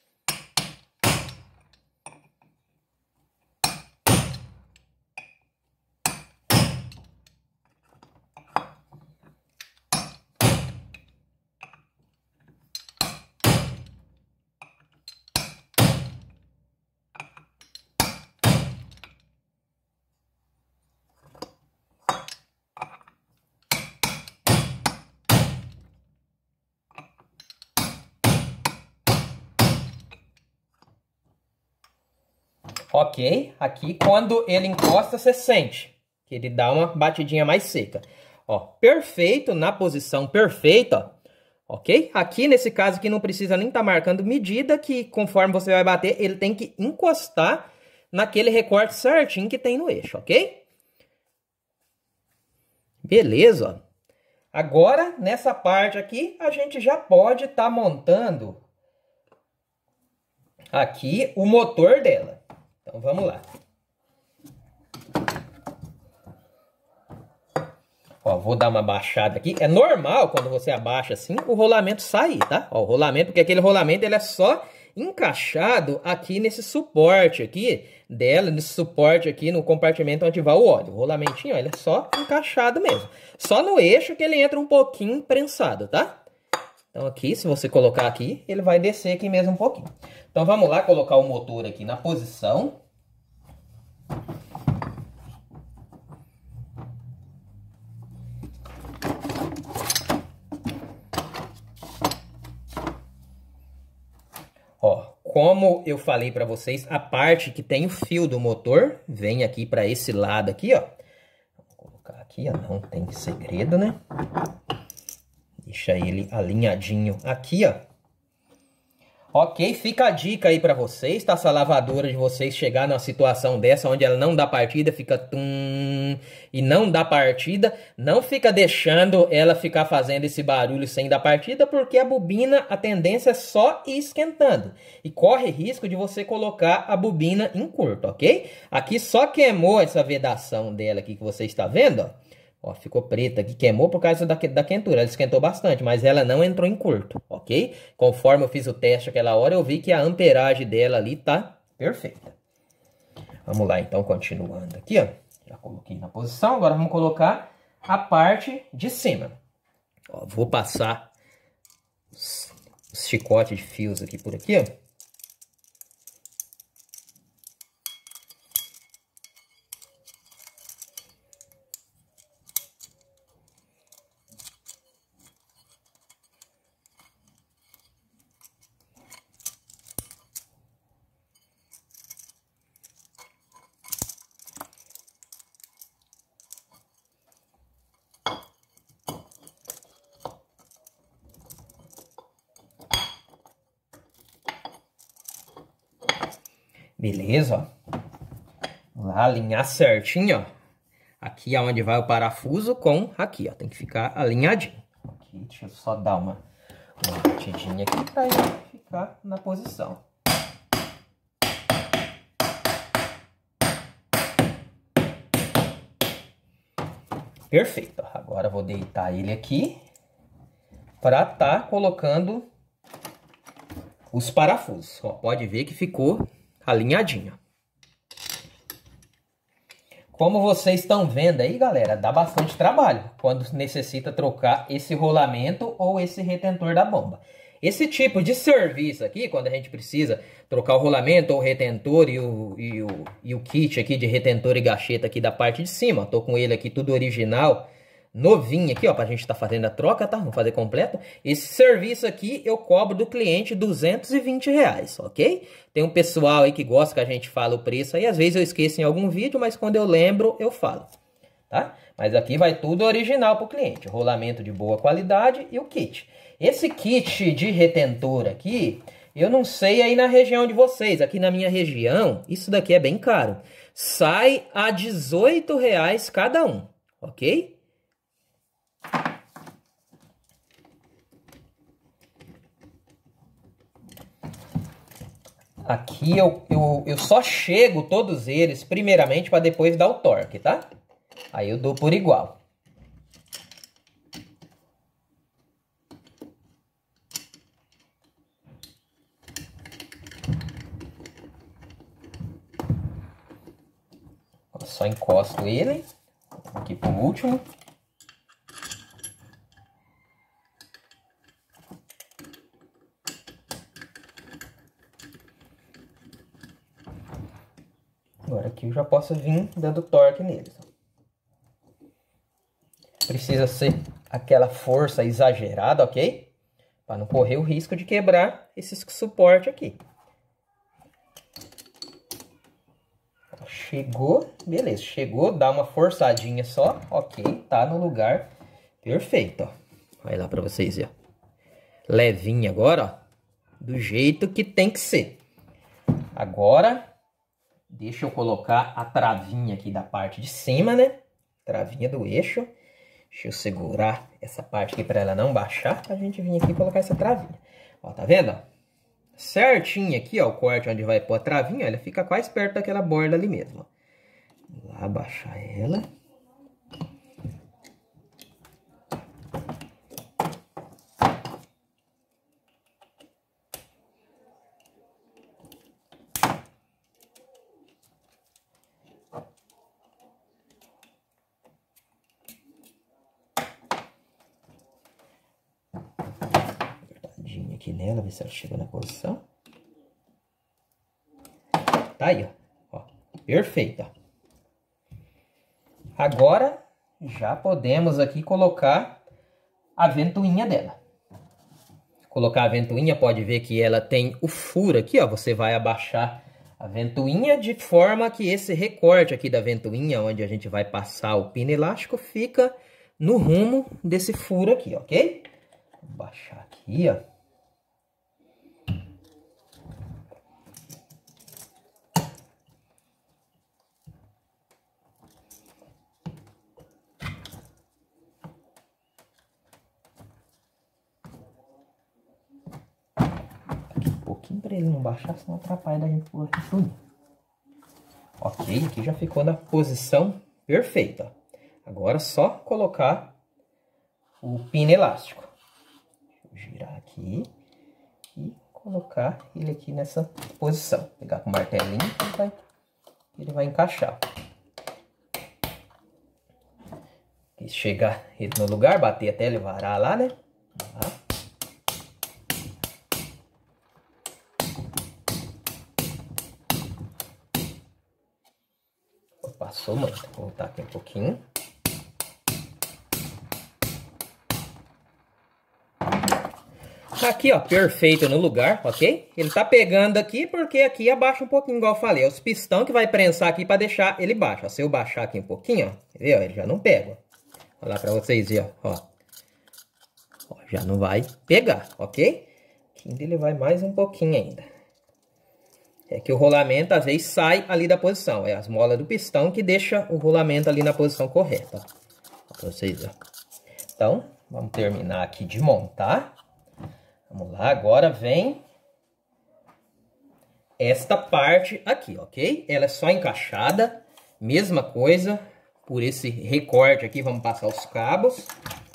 Ok, aqui quando ele encosta, você sente que ele dá uma batidinha mais seca. Ó, perfeito, na posição perfeita, ó, ok? Aqui nesse caso aqui não precisa nem estar marcando medida, que conforme você vai bater, ele tem que encostar naquele recorte certinho que tem no eixo, ok? Beleza, ó. Agora, nessa parte aqui, a gente já pode estar montando aqui o motor dela. Então, vamos lá. Ó, vou dar uma baixada aqui. É normal, quando você abaixa assim, o rolamento sair, tá? Ó, o rolamento, porque aquele rolamento, ele é só encaixado aqui nesse suporte aqui dela, nesse suporte aqui no compartimento onde vai o óleo. O rolamentinho, ó, ele é só encaixado mesmo. Só no eixo que ele entra um pouquinho prensado, tá? Então, aqui, se você colocar aqui, ele vai descer aqui mesmo um pouquinho. Então, vamos lá colocar o motor aqui na posição. Ó, como eu falei para vocês, a parte que tem o fio do motor vem aqui para esse lado aqui, ó. Vou colocar aqui, ó, não tem segredo, né? Deixa ele alinhadinho aqui, ó. Ok, fica a dica aí pra vocês, tá? Se a lavadora de vocês chegar numa situação dessa, onde ela não dá partida, fica tum, e não dá partida, não fica deixando ela ficar fazendo esse barulho sem dar partida, porque a bobina, a tendência é só ir esquentando. E corre risco de você colocar a bobina em curto, ok? Aqui só queimou essa vedação dela aqui que você está vendo, ó. Ó, ficou preta aqui, queimou por causa da quentura. Ela esquentou bastante, mas ela não entrou em curto, ok? Conforme eu fiz o teste aquela hora, eu vi que a amperagem dela ali tá perfeita. Vamos lá, então, continuando aqui, ó. Já coloquei na posição, agora vamos colocar a parte de cima. Ó, vou passar os chicotes de fios aqui por aqui, ó. Beleza, ó. Vamos lá, alinhar certinho, ó. Aqui é onde vai o parafuso com aqui, ó. Tem que ficar alinhadinho. Aqui, deixa eu só dar uma batidinha aqui pra ele ficar na posição. Perfeito. Agora eu vou deitar ele aqui para tá colocando os parafusos. Ó, pode ver que ficou alinhadinho. Como vocês estão vendo aí, galera, dá bastante trabalho quando necessita trocar esse rolamento ou esse retentor da bomba. Esse tipo de serviço aqui, quando a gente precisa trocar o rolamento ou o retentor e o kit aqui de retentor e gacheta aqui da parte de cima. Tô com ele aqui tudo original, novinho aqui, ó, pra gente tá fazendo a troca, tá? Vamos fazer completo. Esse serviço aqui eu cobro do cliente R$220, ok? Tem um pessoal aí que gosta que a gente fala o preço aí, às vezes eu esqueço em algum vídeo, mas quando eu lembro eu falo, tá? Mas aqui vai tudo original pro cliente, rolamento de boa qualidade e o kit. Esse kit de retentor aqui, eu não sei aí na região de vocês, aqui na minha região, isso daqui é bem caro. Sai a R$18 cada um, ok? Aqui eu só chego todos eles primeiramente para depois dar o torque, tá? Aí eu dou por igual. Só encosto ele aqui por último. Agora aqui eu já posso vir dando torque neles. Precisa ser aquela força exagerada, ok? Para não correr o risco de quebrar esse suporte aqui. Chegou, beleza, chegou, dá uma forçadinha só, ok, tá no lugar perfeito, ó. Vai lá pra vocês verem, ó. Levinho agora, ó, do jeito que tem que ser. Agora, deixa eu colocar a travinha aqui da parte de cima, né? Travinha do eixo. Deixa eu segurar essa parte aqui pra ela não baixar, pra gente vir aqui e colocar essa travinha. Ó, tá vendo, ó? Certinho aqui, ó, o corte onde vai pôr a travinha, ela fica quase perto daquela borda ali mesmo, ó. Vamos lá, abaixar ela. Aqui nela, ver se ela chega na posição. Tá aí, ó. Perfeito, ó. Agora, já podemos aqui colocar a ventoinha dela. Colocar a ventoinha, pode ver que ela tem o furo aqui, ó. Você vai abaixar a ventoinha de forma que esse recorte aqui da ventoinha, onde a gente vai passar o pino elástico, fica no rumo desse furo aqui, ok? Vou baixar aqui, ó. Para ele não baixar, senão atrapalha da gente pôr aqui tudo. Ok, aqui já ficou na posição perfeita. Agora só colocar o pino elástico. Deixa eu girar aqui e colocar ele aqui nessa posição. Pegar com o martelinho e ele vai encaixar. E chegar ele no lugar, bater até ele varar lá, né? Passou muito. Vou voltar aqui um pouquinho. Aqui, ó, perfeito no lugar, ok? Ele tá pegando aqui porque aqui abaixa um pouquinho, igual eu falei. É os pistão que vai prensar aqui para deixar ele baixo. Ó, se eu baixar aqui um pouquinho, ó, entendeu? Ele já não pega. Vou lá para vocês verem, ó. Ó, já não vai pegar, ok? Aqui ele vai mais um pouquinho ainda. É que o rolamento às vezes sai ali da posição. É as molas do pistão que deixa o rolamento ali na posição correta. Para vocês verem. Então, vamos terminar aqui de montar. Vamos lá, agora vem esta parte aqui, ok? Ela é só encaixada, mesma coisa, por esse recorte aqui, vamos passar os cabos.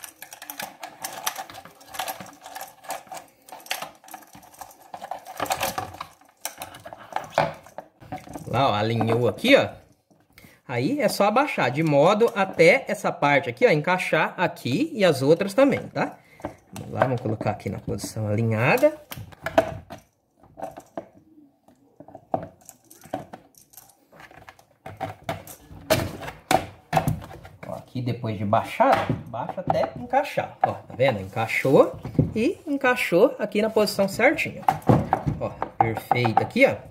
Lá, ó, alinhou aqui, ó. Aí é só abaixar, de modo até essa parte aqui, ó, encaixar aqui e as outras também, tá? Vamos lá, vamos colocar aqui na posição alinhada. Ó, aqui depois de baixar, baixa até encaixar. Ó, tá vendo? Encaixou e encaixou aqui na posição certinha. Ó, perfeito aqui, ó.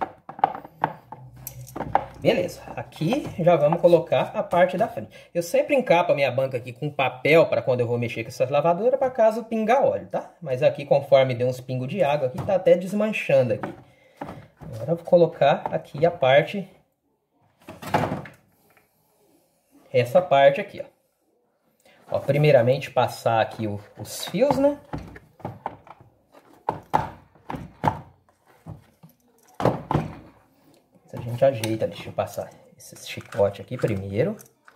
Beleza, aqui já vamos colocar a parte da frente. Eu sempre encapo a minha banca aqui com papel para quando eu vou mexer com essas lavadoras, para caso pingar óleo, tá? Mas aqui, conforme deu uns pingos de água, aqui tá até desmanchando aqui. Agora eu vou colocar aqui a parte... Essa parte aqui, ó. Ó, primeiramente passar aqui os fios, né? A gente ajeita, deixa eu passar esse chicote aqui primeiro.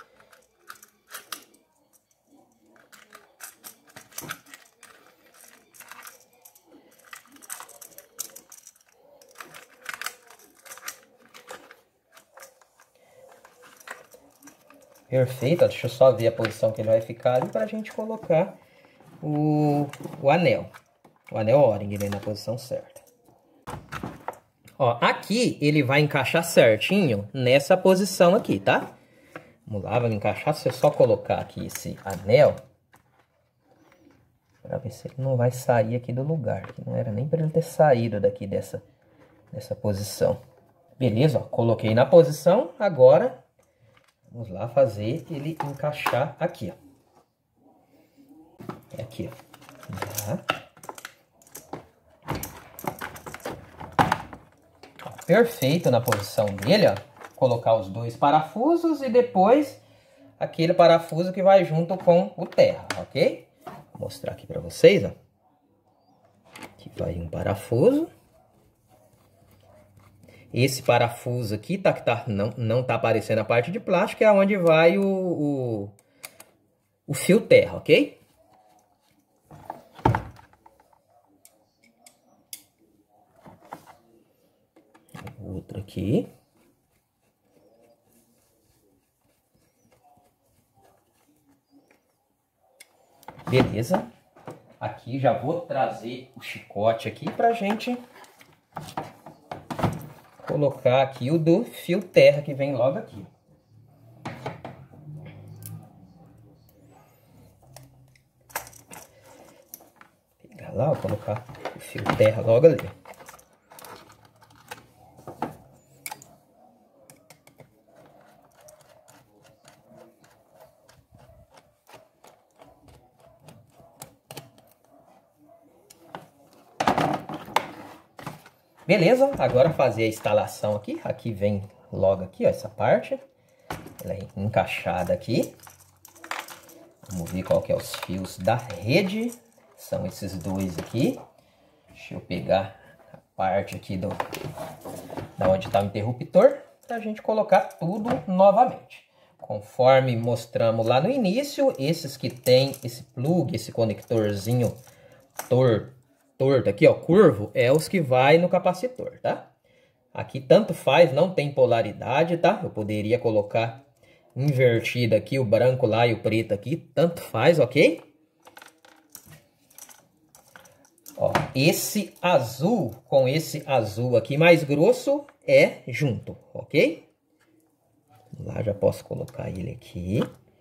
Perfeito, ó, deixa eu só ver a posição que ele vai ficar ali pra gente colocar o anel. O anel O-ring ali na posição certa. Ó, aqui ele vai encaixar certinho nessa posição aqui, tá? Vamos lá, vamos encaixar. Se eu só colocar aqui esse anel, para ver se ele não vai sair aqui do lugar. Que não era nem para ele ter saído daqui dessa posição. Beleza, ó, coloquei na posição. Agora, vamos lá fazer ele encaixar aqui, ó. É aqui, ó. Tá. Perfeito na posição dele, ó. Colocar os dois parafusos e depois aquele parafuso que vai junto com o terra, ok? Vou mostrar aqui pra vocês, ó. Aqui vai um parafuso. Esse parafuso aqui não tá aparecendo a parte de plástico, é onde vai o fio terra, ok? Outro aqui. Beleza. Aqui já vou trazer o chicote aqui pra gente colocar aqui o do fio terra que vem logo aqui. Pegar lá, vou colocar o fio terra logo ali. Beleza, agora fazer a instalação aqui. Aqui vem logo aqui, ó, essa parte. Ela é encaixada aqui. Vamos ver qual que é os fios da rede. São esses dois aqui. Deixa eu pegar a parte aqui da onde está o interruptor, para a gente colocar tudo novamente. Conforme mostramos lá no início, esses que tem esse plug, esse conectorzinho torto aqui, ó, curvo, é os que vai no capacitor, tá? Aqui tanto faz, não tem polaridade, tá? Eu poderia colocar invertido aqui, o branco lá e o preto aqui, tanto faz, ok? Ó, esse azul com esse azul aqui mais grosso é junto, ok? Lá já posso colocar ele aqui.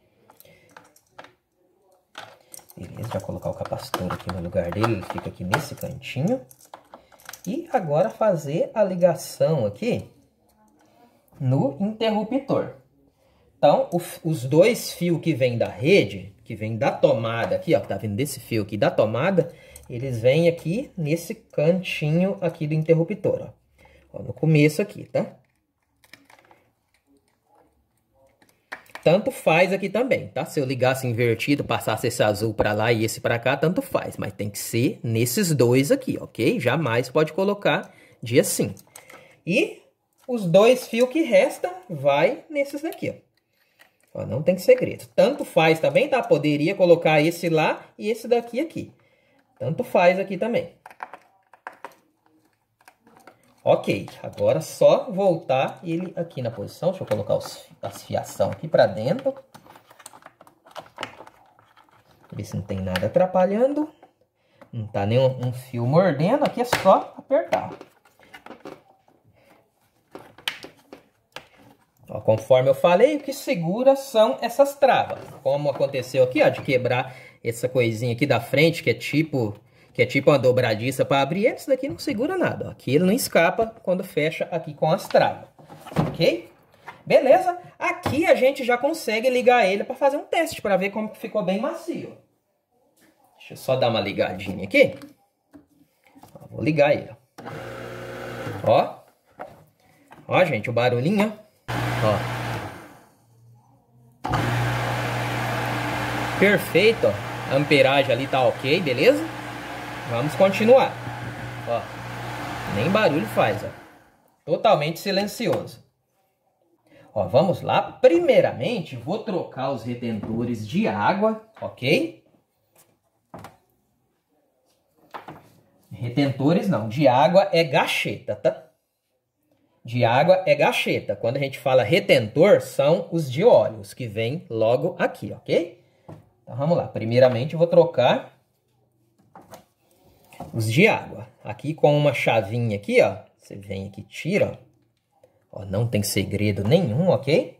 Beleza, já colocar o capacitor aqui no lugar dele, ele fica aqui nesse cantinho. E agora fazer a ligação aqui no interruptor. Então, os dois fios que vêm da rede, que vem da tomada aqui, ó, tá vendo desse fio aqui da tomada, eles vêm aqui nesse cantinho aqui do interruptor, ó, no começo aqui, tá? Tanto faz aqui também, tá? Se eu ligasse invertido, passasse esse azul para lá e esse para cá, tanto faz. Mas tem que ser nesses dois aqui, ok? Jamais pode colocar de assim. E os dois fios que restam vai nesses daqui, ó. Ó, não tem segredo. Tanto faz também, tá? Poderia colocar esse lá e esse daqui aqui. Tanto faz aqui também. Ok, agora só voltar ele aqui na posição. Deixa eu colocar as fiação aqui para dentro. Ver se não tem nada atrapalhando. Não tá nem um fio mordendo. Aqui é só apertar. Ó, conforme eu falei, o que segura são essas travas. Como aconteceu aqui, ó, de quebrar essa coisinha aqui da frente, que é tipo uma dobradiça para abrir. Esse daqui não segura nada, ó. Aqui ele não escapa quando fecha aqui com as travas, ok? Beleza? Aqui a gente já consegue ligar ele para fazer um teste, para ver como ficou bem macio. Deixa eu só dar uma ligadinha aqui. Ó, vou ligar ele. Ó. Ó, gente, o barulhinho, ó. Perfeito, ó. A amperagem ali tá ok, beleza? Vamos continuar. Ó, nem barulho faz, ó. Totalmente silencioso. Ó, vamos lá. Primeiramente, vou trocar os retentores de água, ok? Retentores não, de água é gacheta, tá? De água é gacheta. Quando a gente fala retentor, são os de óleo, os que vêm logo aqui, ok? Então vamos lá. Primeiramente, vou trocar os de água. Aqui com uma chavinha aqui, ó. Você vem aqui, tira, ó. Ó, não tem segredo nenhum, ok?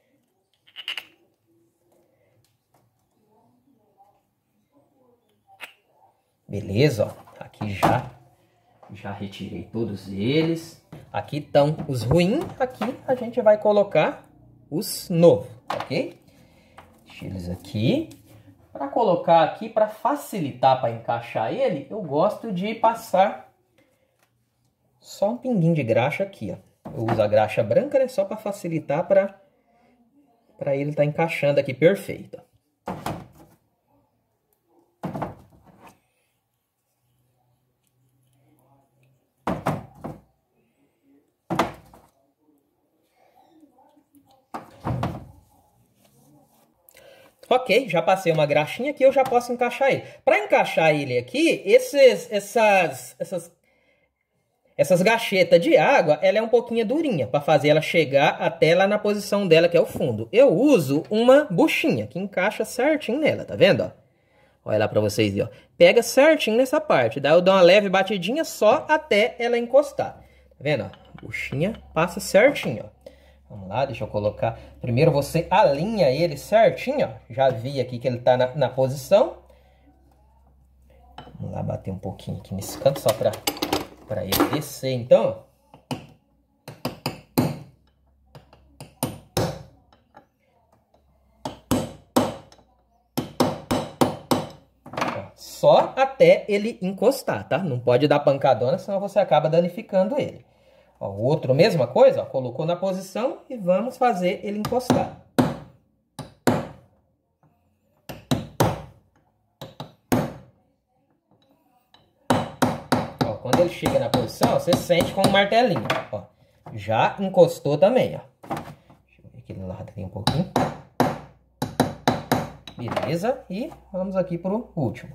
Beleza, ó. Aqui já retirei todos eles. Aqui estão os ruins. Aqui a gente vai colocar os novos, ok? Deixa eles aqui. Para colocar aqui, para facilitar para encaixar ele, eu gosto de passar só um pinguinho de graxa aqui, ó. Eu uso a graxa branca, né? Só para facilitar para ele estar encaixando aqui perfeito. Ok, já passei uma graxinha aqui, eu já posso encaixar ele. Para encaixar ele aqui, essas gachetas de água, ela é um pouquinho durinha, para fazer ela chegar até lá na posição dela, que é o fundo. Eu uso uma buchinha, que encaixa certinho nela, tá vendo, ó? Olha lá para vocês, ó. Pega certinho nessa parte, daí eu dou uma leve batidinha só até ela encostar. Tá vendo, ó? Buchinha passa certinho, ó. Vamos lá, deixa eu colocar. Primeiro você alinha ele certinho, ó. Já vi aqui que ele tá na posição. Vamos lá bater um pouquinho aqui nesse canto, só para ele descer, então. Ó, só até ele encostar, tá? Não pode dar pancadona, senão você acaba danificando ele. Ó, o outro, mesma coisa, ó, colocou na posição e vamos fazer ele encostar. Ó, quando ele chega na posição, ó, você sente com um martelinho, ó. Já encostou também, ó. Deixa eu ver aquele lado ali um pouquinho. Beleza? E vamos aqui pro último.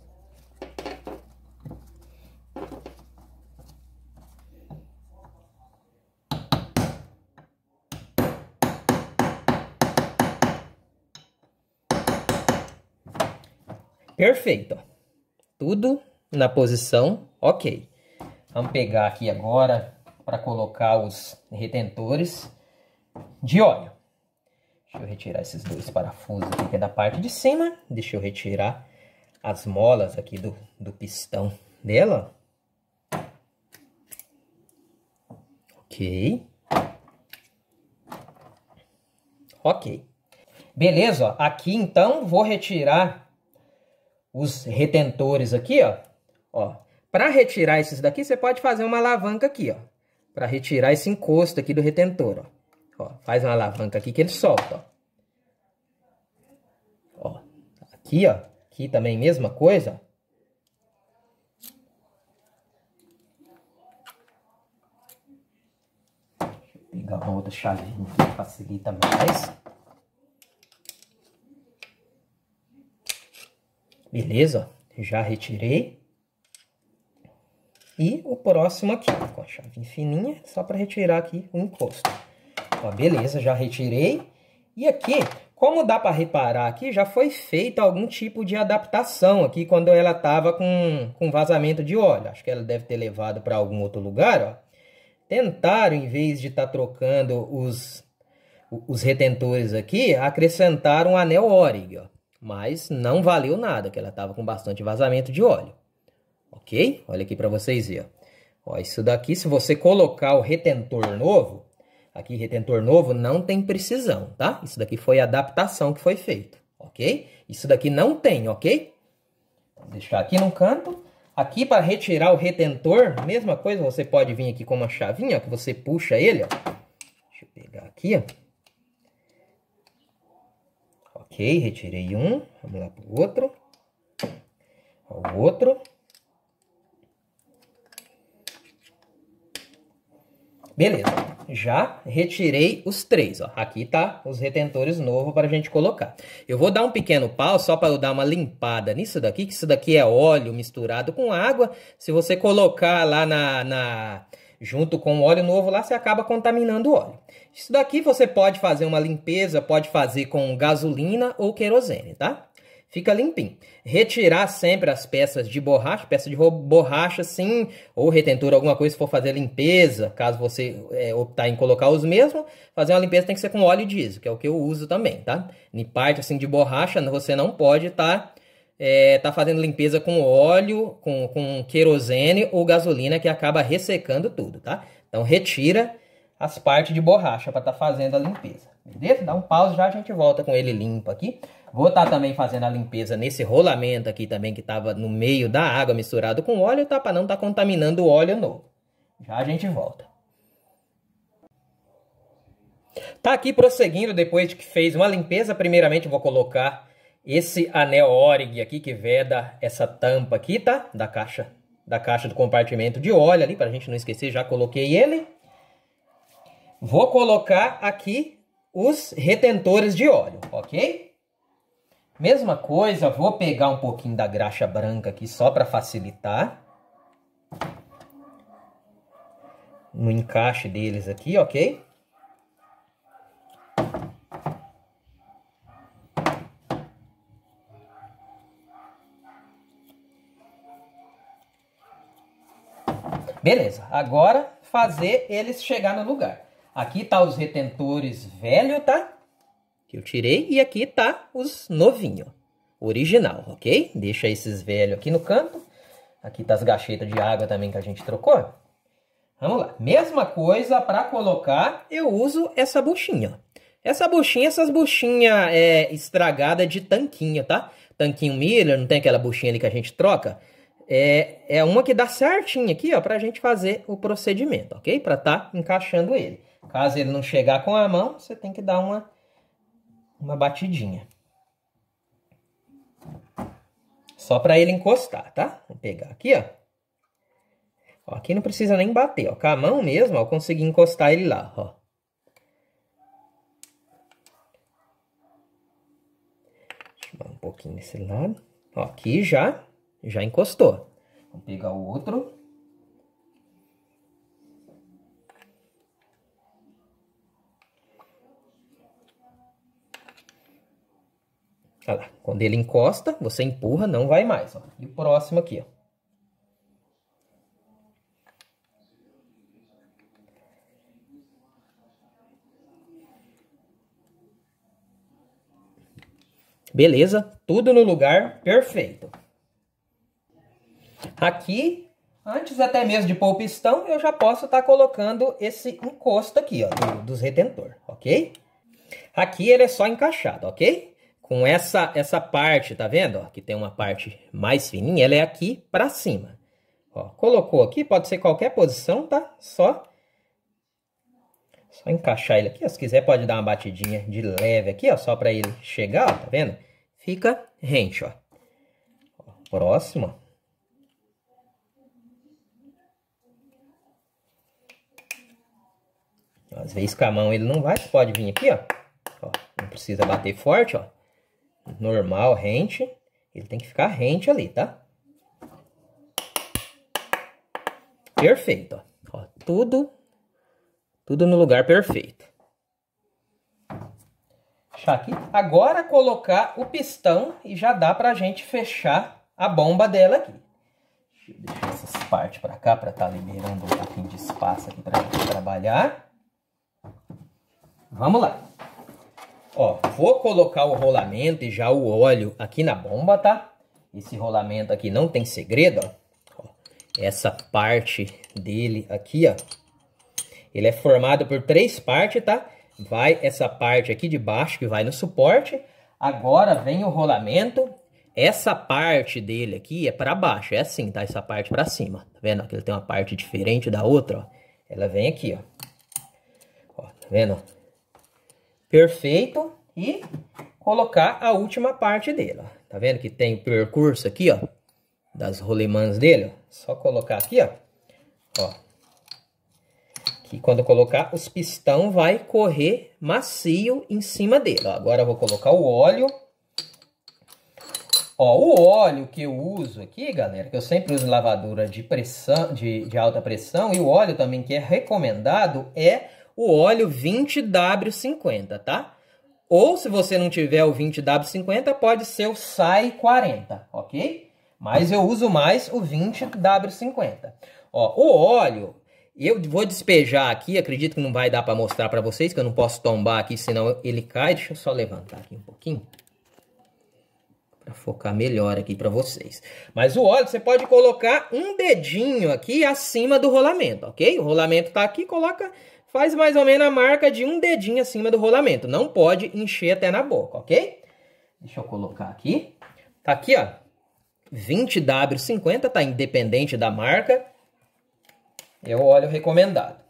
Perfeito, ó. Tudo na posição ok. Vamos pegar aqui agora para colocar os retentores de óleo. Deixa eu retirar esses dois parafusos aqui que é da parte de cima. Deixa eu retirar as molas aqui do pistão dela. Ok. Ok. Beleza, ó. Aqui então vou retirar os retentores aqui, ó. Para retirar esses daqui, você pode fazer uma alavanca aqui, ó. Para retirar esse encosto aqui do retentor, ó. Faz uma alavanca aqui que ele solta, ó. Aqui, ó. Aqui também mesma coisa, ó. Deixa eu pegar uma outra chavinha aqui que facilita mais. Beleza, ó. Já retirei. E o próximo aqui, com a chave fininha, só para retirar aqui o encosto. Ó, beleza, já retirei. E aqui, como dá para reparar aqui, já foi feita algum tipo de adaptação aqui quando ela estava com vazamento de óleo. Acho que ela deve ter levado para algum outro lugar, ó. Tentaram, em vez de estar trocando os retentores aqui, acrescentar um anel Orig, ó. Mas não valeu nada, que ela estava com bastante vazamento de óleo. Ok? Olha aqui para vocês verem. Ó, isso daqui, se você colocar o retentor novo, aqui retentor novo não tem precisão, tá? Isso daqui foi a adaptação que foi feita, ok? Isso daqui não tem, ok? Vou deixar aqui no canto. Aqui para retirar o retentor, mesma coisa, você pode vir aqui com uma chavinha, ó, que você puxa ele, ó. Deixa eu pegar aqui, ó. Ok, retirei um. Vamos lá para o outro. O outro. Beleza, já retirei os três, ó. Aqui tá os retentores novos para a gente colocar. Eu vou dar um pequeno pau só para eu dar uma limpada nisso daqui, que isso daqui é óleo misturado com água. Se você colocar lá junto com o óleo novo lá, você acaba contaminando o óleo. Isso daqui você pode fazer uma limpeza, pode fazer com gasolina ou querosene, tá? Fica limpinho. Retirar sempre as peças de borracha, borracha sim, ou retentor, alguma coisa, se for fazer limpeza, caso você optar em colocar os mesmos, fazer uma limpeza tem que ser com óleo diesel, que é o que eu uso também, tá? Em parte assim de borracha, você não pode tá fazendo limpeza com óleo, com querosene ou gasolina, que acaba ressecando tudo, tá? Então retira as partes de borracha para estar fazendo a limpeza, beleza? Dá um pause já, a gente volta com ele limpo aqui. Vou estar também fazendo a limpeza nesse rolamento aqui também, que estava no meio da água misturado com óleo, tá? Para não estar contaminando o óleo novo. Já a gente volta. Tá aqui prosseguindo, depois de que fez uma limpeza, primeiramente vou colocar esse anel Orig aqui, que veda essa tampa aqui, tá? Da caixa do compartimento de óleo ali, para a gente não esquecer, já coloquei ele. Vou colocar aqui os retentores de óleo, ok? Mesma coisa, vou pegar um pouquinho da graxa branca aqui só para facilitar no encaixe deles aqui, ok? Beleza, agora fazer eles chegar no lugar. Aqui tá os retentores velhos, tá? Que eu tirei, e aqui tá os novinhos, original, ok? Deixa esses velhos aqui no canto. Aqui tá as gachetas de água também que a gente trocou. Vamos lá, mesma coisa para colocar, eu uso essa buchinha. Essas buchinhas estragadas de tanquinho, tá? Tanquinho Miller, não tem aquela buchinha ali que a gente troca? É uma que dá certinho aqui, ó, pra gente fazer o procedimento, ok? Pra tá encaixando ele. Caso ele não chegar com a mão, você tem que dar uma batidinha. Só para ele encostar, tá? Vou pegar aqui, ó. Ó. Aqui não precisa nem bater, ó. Com a mão mesmo, ó, eu consegui encostar ele lá, ó. Deixa eu pouquinho nesse lado. Ó, aqui já encostou. Vamos pegar o outro. Olha lá, quando ele encosta, você empurra, não vai mais, ó. E o próximo aqui, ó. Beleza, tudo no lugar perfeito. Aqui, antes até mesmo de pôr o pistão, eu já posso estar colocando esse encosto aqui, ó, dos retentor, ok? Aqui ele é só encaixado, ok? Com essa parte, tá vendo? Ó, que tem uma parte mais fininha, ela é aqui pra cima. Ó, colocou aqui, pode ser qualquer posição, tá? Só encaixar ele aqui, ó. Se quiser pode dar uma batidinha de leve aqui, ó, só pra ele chegar, ó, tá vendo? Fica rente, ó. Próximo. Às vezes com a mão ele não vai, pode vir aqui, ó. Ó, não precisa bater forte, ó. Normal, rente. Ele tem que ficar rente ali, tá? Perfeito, ó. Ó, tudo no lugar perfeito. Deixar aqui. Agora colocar o pistão e já dá pra gente fechar a bomba dela aqui. Deixa eu deixar essas partes pra cá pra tá liberando um pouquinho de espaço aqui pra gente trabalhar. Vamos lá. Ó, vou colocar o rolamento e já o óleo aqui na bomba, tá? Esse rolamento aqui não tem segredo, ó. Essa parte dele aqui, ó. Ele é formado por 3 partes, tá? Vai essa parte aqui de baixo que vai no suporte. Agora vem o rolamento. Essa parte dele aqui é para baixo, é assim, tá? Essa parte para cima. Tá vendo? Aqui ele tem uma parte diferente da outra, ó. Ela vem aqui, ó. Ó, tá vendo? Perfeito. E colocar a última parte dele, ó. Tá vendo que tem o percurso aqui, ó, das rolimãs dele, ó. Só colocar aqui, ó. Ó. Que quando eu colocar, os pistão vai correr macio em cima dele, ó. Agora eu vou colocar o óleo. Ó, o óleo que eu uso aqui, galera, que eu sempre uso lavadora de pressão, de alta pressão, e o óleo também que é recomendado é o óleo 20W50, tá? Ou se você não tiver o 20W50, pode ser o SAI 40, ok? Mas eu uso mais o 20W50. Ó, o óleo, eu vou despejar aqui, acredito que não vai dar para mostrar para vocês, que eu não posso tombar aqui, senão ele cai. Deixa eu só levantar aqui um pouquinho, para focar melhor aqui para vocês. Mas o óleo, você pode colocar um dedinho aqui acima do rolamento, ok? O rolamento tá aqui, coloca... Faz mais ou menos a marca de um dedinho acima do rolamento. Não pode encher até na boca, ok? Deixa eu colocar aqui. Tá aqui, ó. 20W50, tá independente da marca. É o óleo recomendado.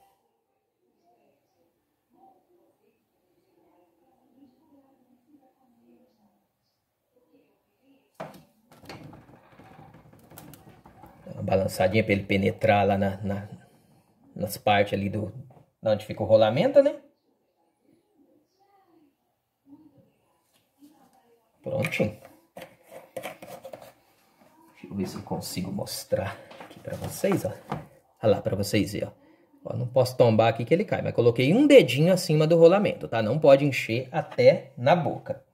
Dá uma balançadinha para ele penetrar lá nas partes ali onde fica o rolamento, né? Prontinho. Deixa eu ver se eu consigo mostrar aqui pra vocês, ó. Olha lá, pra vocês verem, ó. Ó, não posso tombar aqui que ele cai, mas coloquei um dedinho acima do rolamento, tá? Não pode encher até na boca.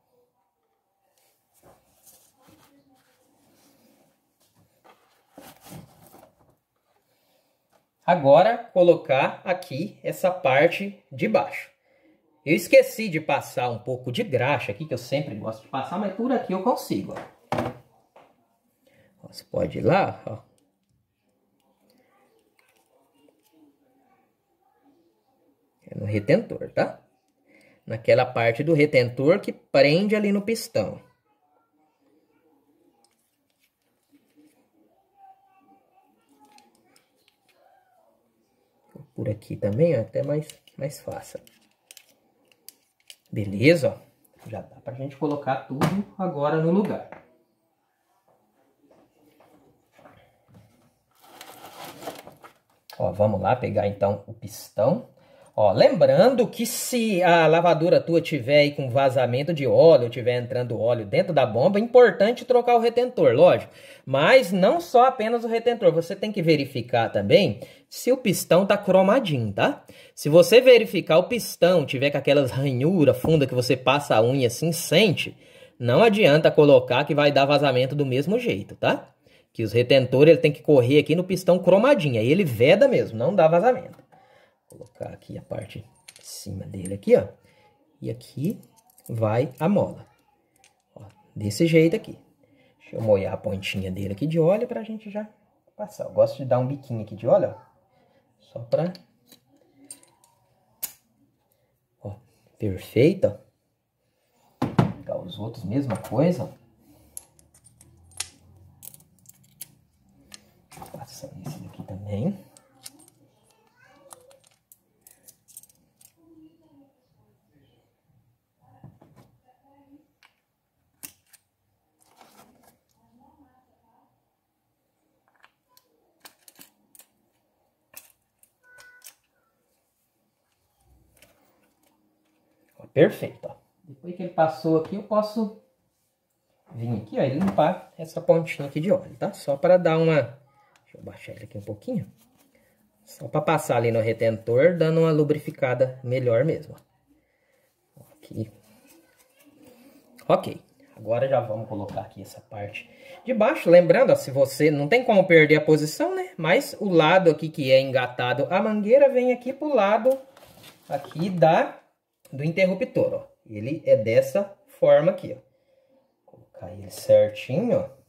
Agora, colocar aqui essa parte de baixo. Eu esqueci de passar um pouco de graxa aqui, que eu sempre gosto de passar, mas por aqui eu consigo, ó. Você pode ir lá, ó. É no retentor, tá? Naquela parte do retentor que prende ali no pistão. Por aqui também, ó, até mais fácil. Beleza, ó. Já dá pra gente colocar tudo agora no lugar. Ó, vamos lá pegar então o pistão. Ó, lembrando que se a lavadora tua tiver aí com vazamento de óleo, ou tiver entrando óleo dentro da bomba, é importante trocar o retentor, lógico. Mas não só apenas o retentor, você tem que verificar também se o pistão tá cromadinho, tá? Se você verificar o pistão, tiver com aquelas ranhuras fundas que você passa a unha assim, sente, não adianta colocar que vai dar vazamento do mesmo jeito, tá? Que os retentores ele tem que correr aqui no pistão cromadinho, aí ele veda mesmo, não dá vazamento. Vou colocar aqui a parte de cima dele aqui, ó. E aqui vai a mola. Ó, desse jeito aqui. Deixa eu molhar a pontinha dele aqui de óleo pra gente já passar. Eu gosto de dar um biquinho aqui de óleo, ó. Só pra... Ó, perfeito, ó. Vou pegar os outros, mesma coisa, ó. Passar esse daqui também. Perfeito, ó. Depois que ele passou aqui, eu posso vir aqui, ó, e limpar essa pontinha aqui de óleo, tá? Só para dar uma... Deixa eu baixar ele aqui um pouquinho. Só para passar ali no retentor, dando uma lubrificada melhor mesmo. Aqui. Ok. Agora já vamos colocar aqui essa parte de baixo. Lembrando, ó, se você... Não tem como perder a posição, né? Mas o lado aqui que é engatado a mangueira vem aqui pro lado aqui do interruptor, ó. Ele é dessa forma aqui, ó. Vou colocar ele certinho, ó.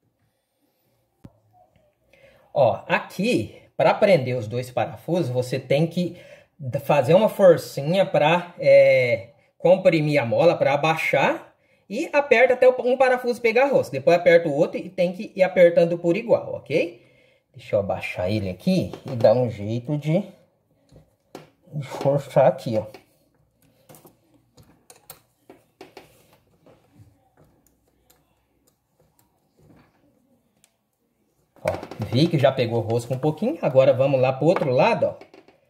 Ó, aqui, para prender os dois parafusos, você tem que fazer uma forcinha para comprimir a mola, para abaixar. E aperta até um parafuso pegar rosto. Depois aperta o outro e tem que ir apertando por igual, ok? Deixa eu abaixar ele aqui e dar um jeito de forçar aqui, ó. Ó, vi que já pegou o rosco um pouquinho. Agora vamos lá pro outro lado, ó.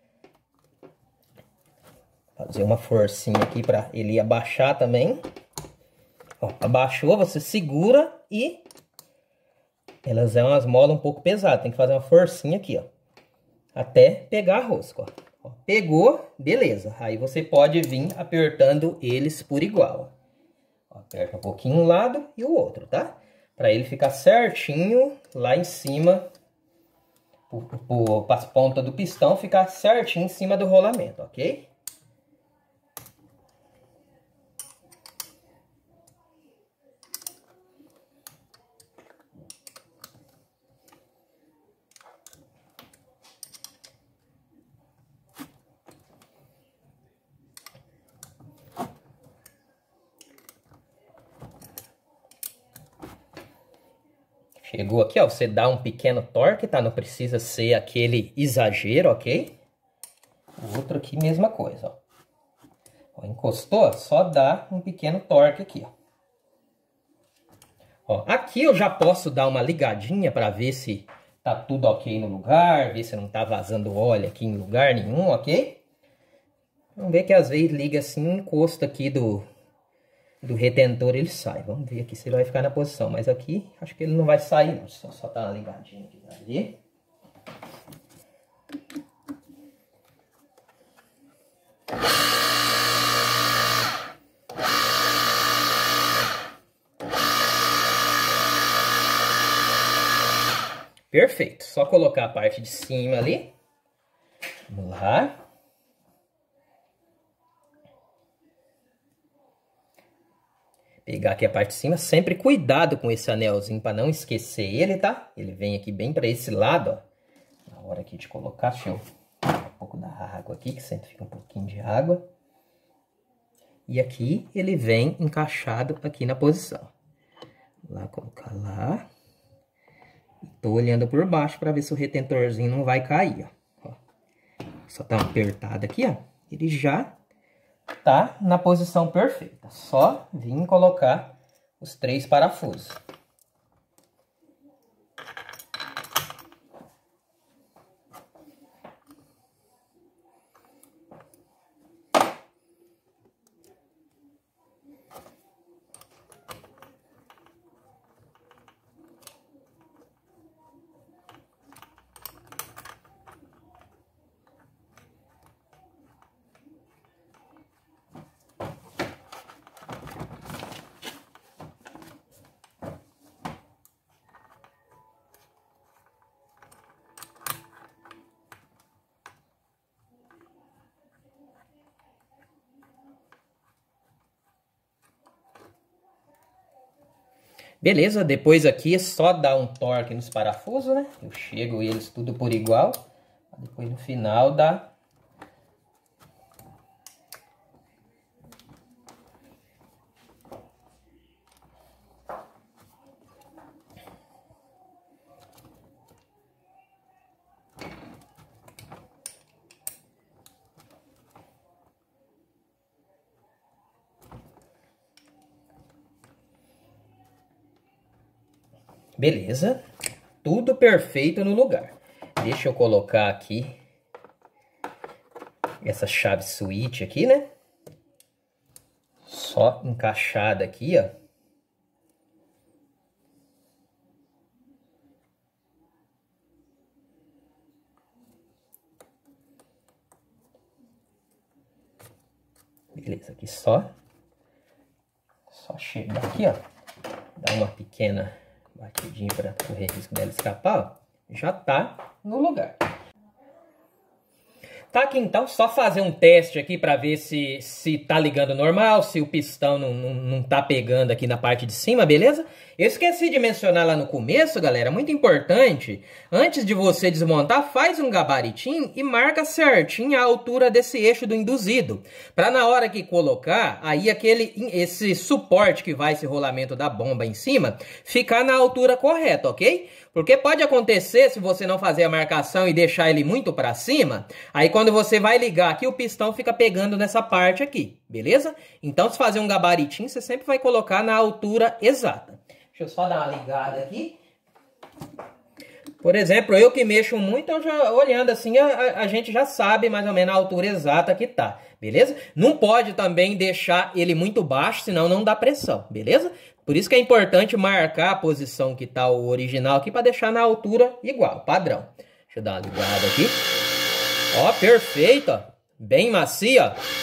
Fazer uma forcinha aqui para ele abaixar também. Ó, abaixou, você segura e... Elas são umas molas um pouco pesadas. Tem que fazer uma forcinha aqui, ó. Até pegar a rosca, ó. Pegou, beleza. Aí você pode vir apertando eles por igual, ó. Aperta um pouquinho um lado e o outro, tá? Para ele ficar certinho lá em cima, para as pontas do pistão ficar certinho em cima do rolamento, ok? Chegou aqui, ó, você dá um pequeno torque, tá? Não precisa ser aquele exagero, ok? O outro aqui, mesma coisa, ó. Ó, encostou, só dá um pequeno torque aqui, ó. Ó, aqui eu já posso dar uma ligadinha para ver se tá tudo ok no lugar, ver se não tá vazando óleo aqui em lugar nenhum, ok? Vamos ver que às vezes liga assim, um encosto aqui do retentor ele sai. Vamos ver aqui se ele vai ficar na posição. Mas aqui, acho que ele não vai sair, não. Só tá uma ligadinha aqui ali. Perfeito. Só colocar a parte de cima ali. Vamos lá. Pegar aqui a parte de cima, sempre cuidado com esse anelzinho para não esquecer ele, tá? Ele vem aqui bem para esse lado, ó. Na hora aqui de colocar, deixa eu pegar um pouco da água aqui, que sempre fica um pouquinho de água. E aqui ele vem encaixado aqui na posição. Vou lá colocar lá. Tô olhando por baixo para ver se o retentorzinho não vai cair, ó. Só tá apertado aqui, ó. Ele já tá na posição perfeita. Só vim colocar os 3 parafusos. Beleza, depois aqui é só dar um torque nos parafusos, né? Eu chego eles tudo por igual. Depois no final dá... Beleza, tudo perfeito no lugar. Deixa eu colocar aqui essa chave switch aqui, né? Só encaixada aqui, ó. Beleza, aqui só chegar aqui, ó. Dar uma pequena batidinha para o risco dela escapar, ó. Já tá no lugar. Tá aqui então, só fazer um teste aqui para ver se tá ligando normal, se o pistão não tá pegando aqui na parte de cima, beleza? Eu esqueci de mencionar lá no começo, galera, muito importante, antes de você desmontar, faz um gabaritinho e marca certinho a altura desse eixo do induzido, para na hora que colocar, aí esse suporte que vai esse rolamento da bomba em cima, ficar na altura correta, ok? Porque pode acontecer, se você não fazer a marcação e deixar ele muito para cima, aí quando você vai ligar aqui, o pistão fica pegando nessa parte aqui, beleza? Então, se fazer um gabaritinho, você sempre vai colocar na altura exata. Deixa eu só dar uma ligada aqui. Por exemplo, eu que mexo muito, eu já olhando assim, a gente já sabe mais ou menos a altura exata que tá, beleza? Não pode também deixar ele muito baixo, senão não dá pressão, beleza? Por isso que é importante marcar a posição que tá o original aqui para deixar na altura igual, padrão. Deixa eu dar uma ligada aqui. Ó, perfeito, ó. Bem macia, ó.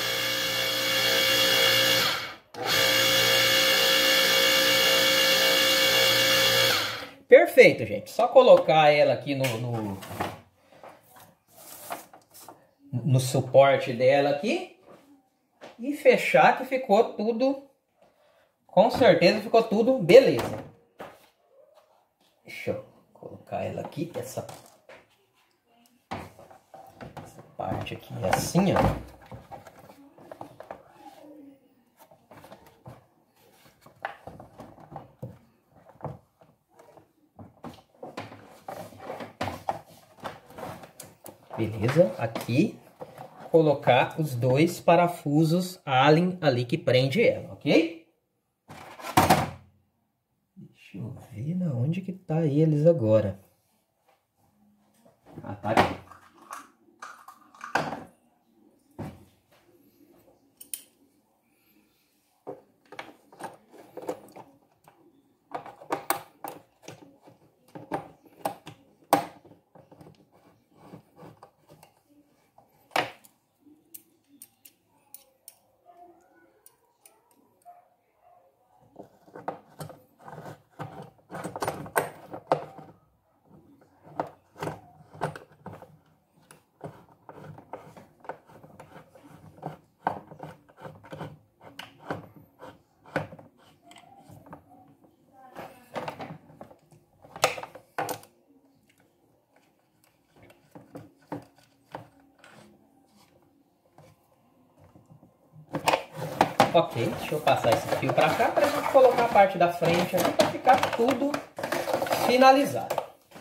Perfeito, gente. Só colocar ela aqui no suporte dela aqui e fechar que ficou tudo, com certeza ficou tudo beleza. Deixa eu colocar ela aqui, essa parte aqui assim, ó. Beleza, aqui colocar os dois parafusos Allen ali que prende ela, ok? Deixa eu ver na onde que tá eles agora. Ah, tá aqui. Ok, deixa eu passar esse fio para cá para a gente colocar a parte da frente aqui para ficar tudo finalizado.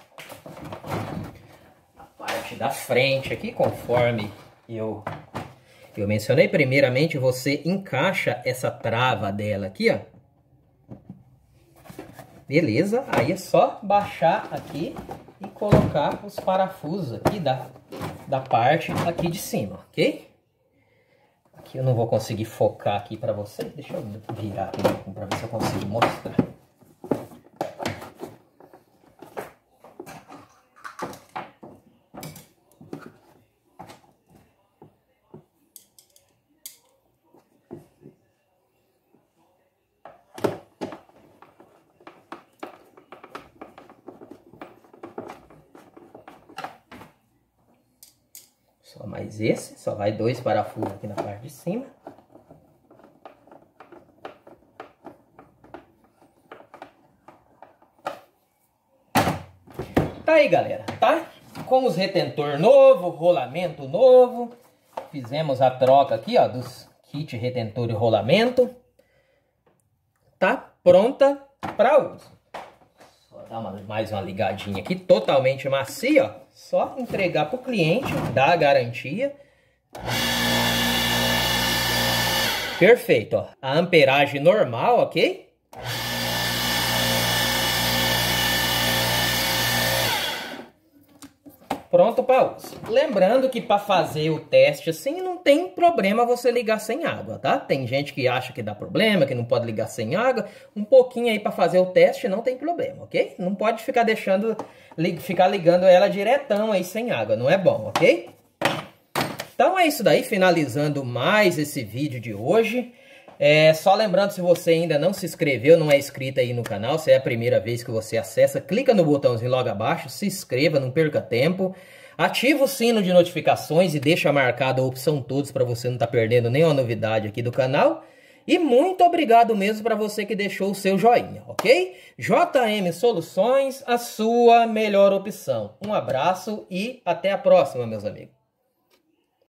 A parte da frente aqui, conforme eu mencionei, primeiramente você encaixa essa trava dela aqui, ó. Beleza, aí é só baixar aqui e colocar os parafusos aqui da parte aqui de cima, ok? Aqui eu não vou conseguir focar aqui para você. Deixa eu virar aqui para ver se eu consigo mostrar. Só mais esse, só vai dois parafusos aqui na parte de cima. Tá aí, galera, tá? Com os retentor novo, rolamento novo. Fizemos a troca aqui, ó, dos kit retentor e rolamento. Tá pronta para uso. Só dar mais uma ligadinha aqui, totalmente macia, ó. Só entregar pro cliente, dar a garantia. Perfeito, ó. A amperagem normal, ok? Pronto para uso. Lembrando que para fazer o teste assim, não tem problema você ligar sem água, tá? Tem gente que acha que dá problema, que não pode ligar sem água. Um pouquinho aí para fazer o teste não tem problema, ok? Não pode ficar deixando, ficar ligando ela diretão aí sem água, não é bom, ok? Então é isso daí, finalizando mais esse vídeo de hoje. Só lembrando, se você ainda não se inscreveu, não é inscrito aí no canal, se é a primeira vez que você acessa, clica no botãozinho logo abaixo, se inscreva, não perca tempo. Ativa o sino de notificações e deixa marcada a opção todos para você não estar perdendo nenhuma novidade aqui do canal. E muito obrigado mesmo para você que deixou o seu joinha, ok? JM Soluções, a sua melhor opção. Um abraço e até a próxima, meus amigos.